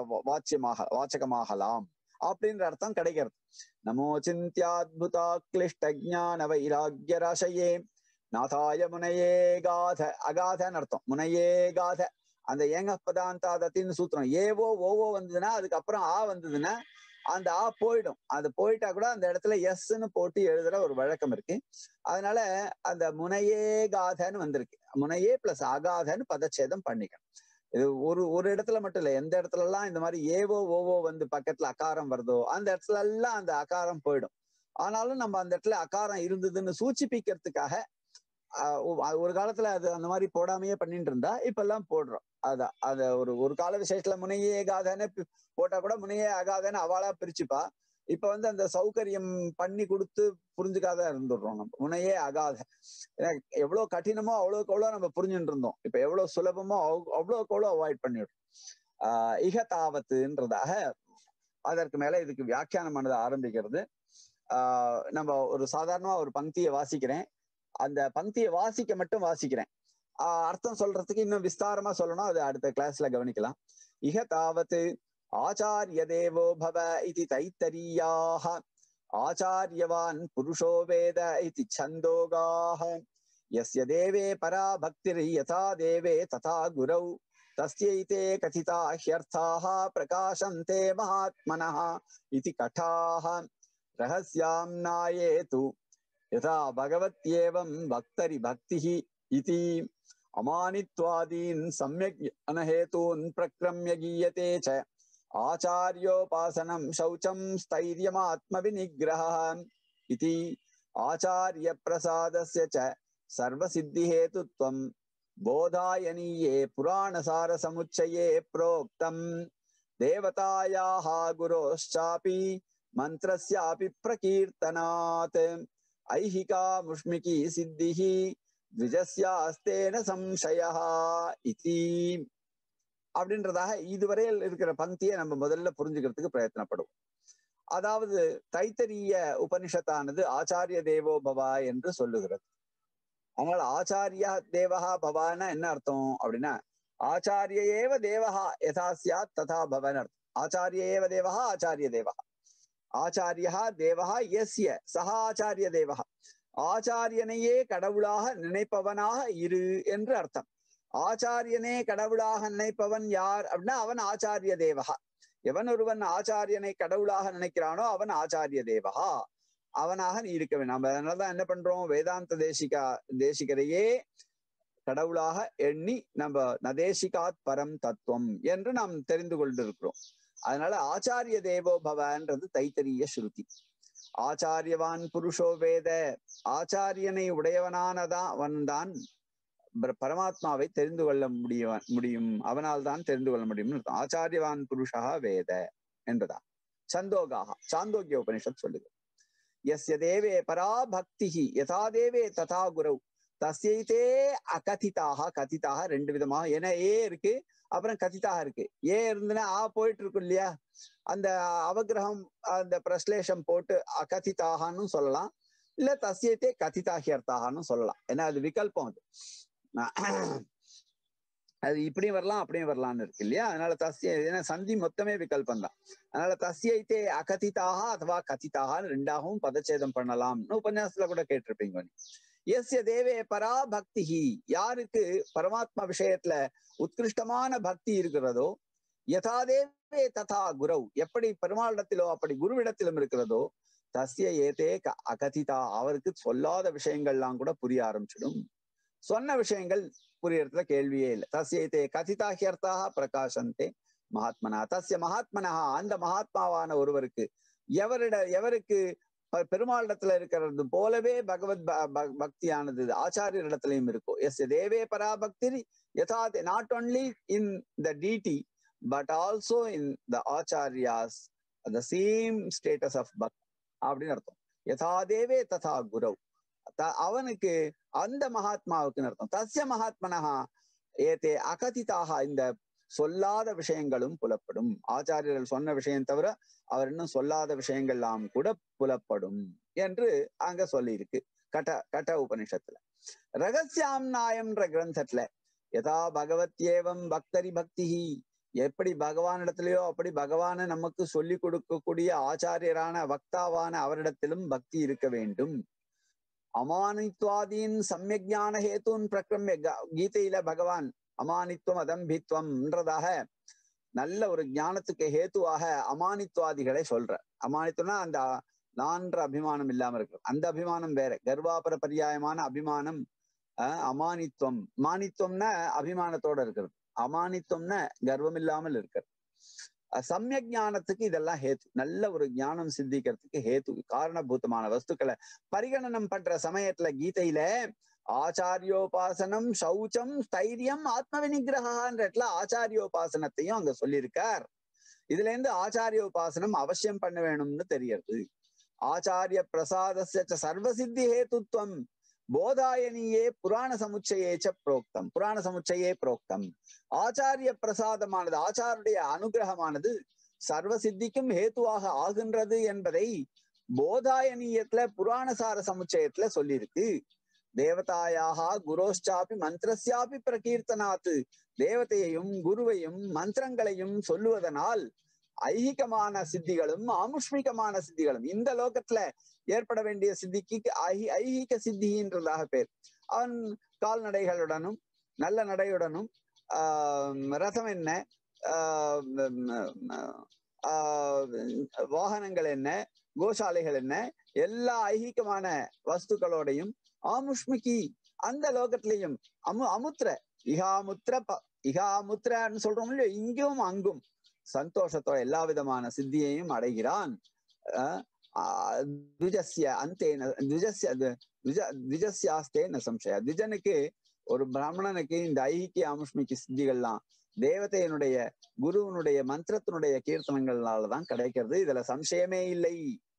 வாச்சகமாகலாம் அப்படின்ற அர்த்தம் கிடைக்கிறது. நமோ சிந்தியாத்புதா கிளிஷ்ட ஜான வைராக்கிய ராசையே நாதாய முனையே காத. அகாதன்னு அர்த்தம், முனையே காத. அந்த ஏங்க பதாந்தாதத்தின்னு சூத்திரம் ஏவோ ஓவோ வந்ததுன்னா அதுக்கப்புறம் ஆ வந்ததுன்னா அந்த ஆ போயிடும். அது போயிட்டா கூட அந்த இடத்துல எஸ்ன்னு போட்டு எழுதுற ஒரு வழக்கம் இருக்கு. அதனால அந்த முனையே காதன்னு வந்திருக்கு. முனையே பிளஸ் அகாதன்னு பதச்சேதம் பண்ணிக்கணும். இது ஒரு இடத்துல மட்டும் இல்லை, எந்த இடத்துல எல்லாம் இந்த மாதிரி ஏவோ ஓவோ வந்து பக்கத்துல அகாரம் வருதோ அந்த இடத்துல எல்லாம் அந்த அகாரம் போயிடும். ஆனாலும் நம்ம அந்த இடத்துல அகாரம் இருந்ததுன்னு சூச்சிப்பிக்கிறதுக்காக ஒரு காலத்துல அது அந்த மாதிரி போடாமையே பண்ணிட்டு இருந்தா இப்ப எல்லாம் போடுறோம். அதான் அத ஒரு கால விசேஷத்துல முனையே ஆகாதன்னு போட்டா கூட முனையே ஆகாதன்னு அவளா பிரிச்சுப்பா. இப்ப அந்த சௌகரியம் பண்ணி கொடுத்து புரிஞ்சுக்காத இருந்துடுறோம். நம்ம முனையே ஆகாத, ஏன்னா எவ்வளவு கடினமோ அவ்வளவுக்கு அவ்வளவு நம்ம புரிஞ்சுட்டு இருந்தோம். இப்ப எவ்வளவு சுலபமோ அவ்வளவுக்கு அவ்வளவு அவாய்ட் பண்ணிடுறோம். இகதாவத்துன்றதாக அதற்கு மேல இதுக்கு வியாக்கியானமானது ஆரம்பிக்கிறது. நம்ம ஒரு சாதாரணமா ஒரு பங்கியை வாசிக்கிறேன். அந்த பங்கியை வாசிக்க மட்டும் வாசிக்கிறேன். அர்த்தம் சொல்றதுக்கு இன்னும் விஸ்தாரமா சொல்லணும், அது அடுத்த கிளாஸ்ல கவனிக்கலாம். இகதாவத் ஆச்சாரிய தேவோ பவ இதி தைத்தரீயாஹ ஆச்சாரியவான் புருஷோ வேத இதி சந்தோகாஹ யஸ்ய தேவே பரா பக்திர் யதா தேவே ததா குரௌ தஸ்யைதே கதிதா ஹ்யர்த்தாஹ பிரகாசந்தே மகாத்மனஹ இதி கடாஹ ரஹஸ்யாம்னாயே து யதா பகவத்யேவம் பக்தரி பக்திஹி இதி அமானித்வாதீன் சம்யக் அனஹேதூன் பிரக்ரம்ய கீயதே ச ஆச்சார்யோபாசனம் சௌச்சம் ஸ்தைரியமாத்ம விநிகிரஹம் இதி ஆச்சாரிய பிரசாதஸ்ய ச சர்வசித்தி ஹேதுத்வம் போதாயனீயே புராணசார சமுச்சயே ப்ரோக்தம் தேவதாயாஹ குரோஸ்சாபி மந்திரஸ்யாபி பிரகீர்த்தனாத் ஐஹிகா முஷ்மிகி சித்திஹி த்விஜஸ்யாஸ்தேன சம்சயஹ இதி அப்படின்றதாக இதுவரையில் இருக்கிற பங்கியை நம்ம முதல்ல புரிஞ்சுக்கிறதுக்கு பிரயத்தனப்படுவோம். அதாவது தைத்தரிய உபனிஷத்தானது ஆச்சாரிய தேவோ பவா என்று சொல்லுகிறது. அதனால ஆச்சாரியா தேவஹா பவான்னா என்ன அர்த்தம் அப்படின்னா, ஆச்சாரிய ஏவ தேவஹா யதா ஸ்யாத் ததா பவன் அர்த்தம். ஆச்சாரிய ஏவ தேவஹா ஆச்சாரிய தேவஹா ஆச்சாரியா தேவஹா யஸ்ய சஹா ஆச்சாரிய தேவஹா, ஆச்சாரியனையே கடவுளாக நினைப்பவனாக இரு என்று அர்த்தம். ஆச்சாரியனே கடவுளாக நினைப்பவன் யார் அப்படின்னா அவன் ஆச்சாரிய தேவஹா. எவன் ஒருவன் ஆச்சாரியனை கடவுளாக நினைக்கிறானோ அவன் ஆச்சாரிய தேவஹா, அவனாக நீ இருக்க வேண்டும். நம்ம அதனாலதான் என்ன பண்றோம், வேதாந்த தேசிகரையே கடவுளாக எண்ணி நம்ம நதேசிகாத் பரம் தத்துவம் என்று நாம் தெரிந்து கொண்டிருக்கிறோம். அதனால ஆச்சாரிய தேவோ பவன்றது தைத்தரிய ஸ்ருதி. ஆச்சாரியவான் புருஷோ வேத, ஆச்சாரியனை உடையவனானதான் தான் பரமாத்மாவை தெரிந்து கொள்ள முடியும், அவனால் தான் தெரிந்து கொள்ள முடியும். ஆச்சாரியவான் புருஷா வேத என்பதா சந்தோகாக சாந்தோக்கிய உபனிஷத் சொல்லுது. யஸ்ய தேவே பரா பக்திஹி யதா தேவே ததா குரவ் தஸ்யைதே அகதிதாக. கதிதாக ரெண்டு விதமாக, ஏன்னா ஏ இருக்கு அப்புறம் கதிதாக இருக்கு. ஏ இருந்துன்னா போயிட்டு இருக்கும் இல்லையா, அந்த அவகிரகம் அந்த பிரஸ்லேஷம் போட்டு அகதிதாகனு சொல்லலாம், இல்ல தஸ்யைதே கதிதாகியர்த்தாகனு சொல்லலாம். ஏன்னா அது விகல்பம், அது இப்படியும் வரலாம் அப்படியும் வரலாம்னு இருக்கு இல்லையா. அதனால ஏன்னா சந்தி மொத்தமே விகல்பம் தான். அதனால தஸ்யைதே அகதிதாக அதுவா கதிதாக ரெண்டாகவும் பதச்சேதம் பண்ணலாம்னு உபன்யாசத்துல கூட கேட்டிருப்பீங்க. எஸ்ய தேவே பரா பக்திஹி, யாருக்கு பரமாத்மா விஷயத்துல உத்கிருஷ்டமான பக்தி இருக்கிறதோ, யதா தேவே ததா குரவ், எப்படி பெருமாளிடத்திலோ அப்படி குருவிடத்திலும் இருக்கிறதோ, தஸ்ய ஏதே அகதிதா, அவருக்கு சொல்லாத விஷயங்கள்லாம் கூட புரிய ஆரம்பிச்சிடும். சொன்ன விஷயங்கள் புரியறதுல கேள்வியே இல்லை. தஸ்யைதே கதிதாஹ்யர்த்தாக பிரகாசந்தே மகாத்மனா. தஸ்ய மகாத்மனா, அந்த மகாத்மாவான ஒருவருக்கு எவருக்கு பெருமாளிடத்துல இருக்கிறது போலவே பகவத் பக்தியானது ஆச்சாரியரிடத்திலையும் இருக்கும். எஸ் தேவே பராபக்தி யதா, not only in the deity but also in the acharyas the same status of bhakti அப்படின்னு அர்த்தம். யதா தேவே ததா குரவ், அவனுக்கு அந்த மகாத்மாவுக்கு அர்த்தம். தஸ்ய மகாத்மனஹா ஏதே அகதிதாக, இந்த சொல்லாத விஷயங்களும் புலப்படும். ஆச்சாரியர்கள் சொன்ன விஷயம் தவிர அவர் இன்னும் சொல்லாத விஷயங்கள்லாம் கூட புலப்படும் என்று அங்க சொல்லி இருக்கு கட உபனிஷத்துல. ரகசியாம் நாயம்ன்ற கிரந்தத்துல யதா பகவத்யேவம் பக்தரி பக்திஹி, எப்படி பகவானிடத்திலேயோ அப்படி பகவானை நமக்கு சொல்லி கொடுக்கக்கூடிய ஆச்சாரியரான வக்தாவான அவரிடத்திலும் பக்தி இருக்க வேண்டும். அமானித்வாதீன் சம்யஜான ஹேத்துன் பிரக்ரம்ய, கீதையில பகவான் அமானித்துவம் அதம்பித்வம்ன்றதாக நல்ல ஒரு ஞானத்துக்கு ஹேத்துவாக அமானித்வாதிகளை சொல்ற. அமானித்துவம்னா அந்த நான்ற அபிமானம் இல்லாம இருக்கு, அந்த அபிமானம் வேற, கர்வாபர பரியாயமான அபிமானம். அமானித்துவம், மானித்துவம்னா அபிமானத்தோட இருக்கிறது, அமானித்துவம்னா கர்வம் இல்லாமல் இருக்கிறது. சமயக் ஞானத்துக்கு இதெல்லாம் ஹேத்து, நல்ல ஒரு ஞானம் சித்திக்கிறதுக்கு ஹேத்து, காரணபூதமான வஸ்துக்களை பரிகணனம் பண்ற சமயத்துல கீதையில ஆச்சாரியோபாசனம் சௌச்சம் ஸ்தைரியம் ஆத்ம விநிகிரகன்ற ஆச்சாரியோபாசனத்தையும் அங்க சொல்லியிருக்கார். இதுல இருந்து ஆச்சாரியோபாசனம் அவசியம் பண்ண வேணும்னு தெரியுது. ஆச்சாரிய பிரசாதஸ்ய சர்வசித்தி ஹேதுத்வம் போதாயனியே புராண சமுச்சயேச்ச புரோக்தம். புராண சமுச்சயே புரோக்தம். ஆச்சாரிய பிரசாதமானது, ஆச்சாருடைய அனுகிரகமானது சர்வ சித்திக்கும் ஹேத்துவாக ஆகின்றது என்பதை போதாயனியத்துல புராணசார சமுச்சயத்துல சொல்லியிருக்கு. தேவதாயாக குரோஷ்சாபி மந்திரஸ்யாபி பிரகீர்த்தனாத்து. தேவதையையும் குருவையும் மந்திரங்களையும் சொல்லுவதனால் ஐகிகமான சித்திகளும் ஆமுஷ்மிகமான சித்திகளும், இந்த லோகத்துல ஏற்பட வேண்டிய சித்திக்கு ஐகிக சித்தின்றதாக பேர். அவன் கால்நடைகளுடனும் நல்ல நடையுடனும் ரசம் என்ன, வாகனங்கள் என்ன, கோசாலைகள் என்ன, எல்லா ஐகிகமான வஸ்துக்களோடையும் ஆமுஷ்மிகி அந்த லோகத்திலையும் அமுத்திர இகாமுத்திரன்னு சொல்றோம் இல்லையோ, இங்கும் அங்கும் சந்தோஷத்தோட எல்லா விதமான சித்தியையும் அடைகிறான். திஜனுக்கு, ஒரு பிராமணனுக்கு இந்த ஐகிய ஆமுஷ்மிக்கு சித்திகள்லாம் தேவதையினுடைய குருவனுடைய மந்திரத்தினுடைய கீர்த்தனங்கள்னாலதான் கிடைக்கிறது. இதுல சம்சயமே இல்லை.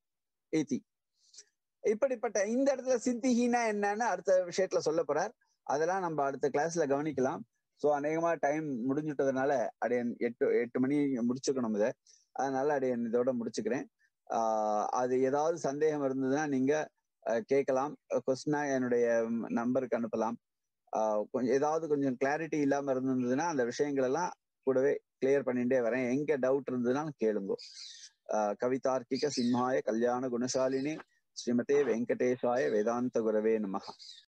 இப்படிப்பட்ட இந்த இடத்துல சித்திஹீனா என்னன்னு அடுத்த விஷயத்துல சொல்ல போறார். அதெல்லாம் நம்ம அடுத்த கிளாஸ்ல கவனிக்கலாம். ஸோ அநேகமா டைம் முடிஞ்சுட்டதுனால அடையன் 8 மணி முடிச்சுக்கணும் இதை. அதனால அடையன் இதோட முடிச்சுக்கிறேன். அது ஏதாவது சந்தேகம் இருந்ததுன்னா நீங்க கேட்கலாம். கொஸ்டினா என்னுடைய நம்பருக்கு அனுப்பலாம். கொஞ்சம் கிளாரிட்டி இல்லாம இருந்ததுன்னா அந்த விஷயங்கள் எல்லாம் கூடவே கிளியர் பண்ணிட்டே வரேன். எங்க டவுட் இருந்ததுன்னா கேளுங்க. கவிதார்க்கிக சிம்ஹாய கல்யாண குணசாலினி ஸ்ரீமதே வெங்கடேஷாய வேதாந்த குரவே நமஹ.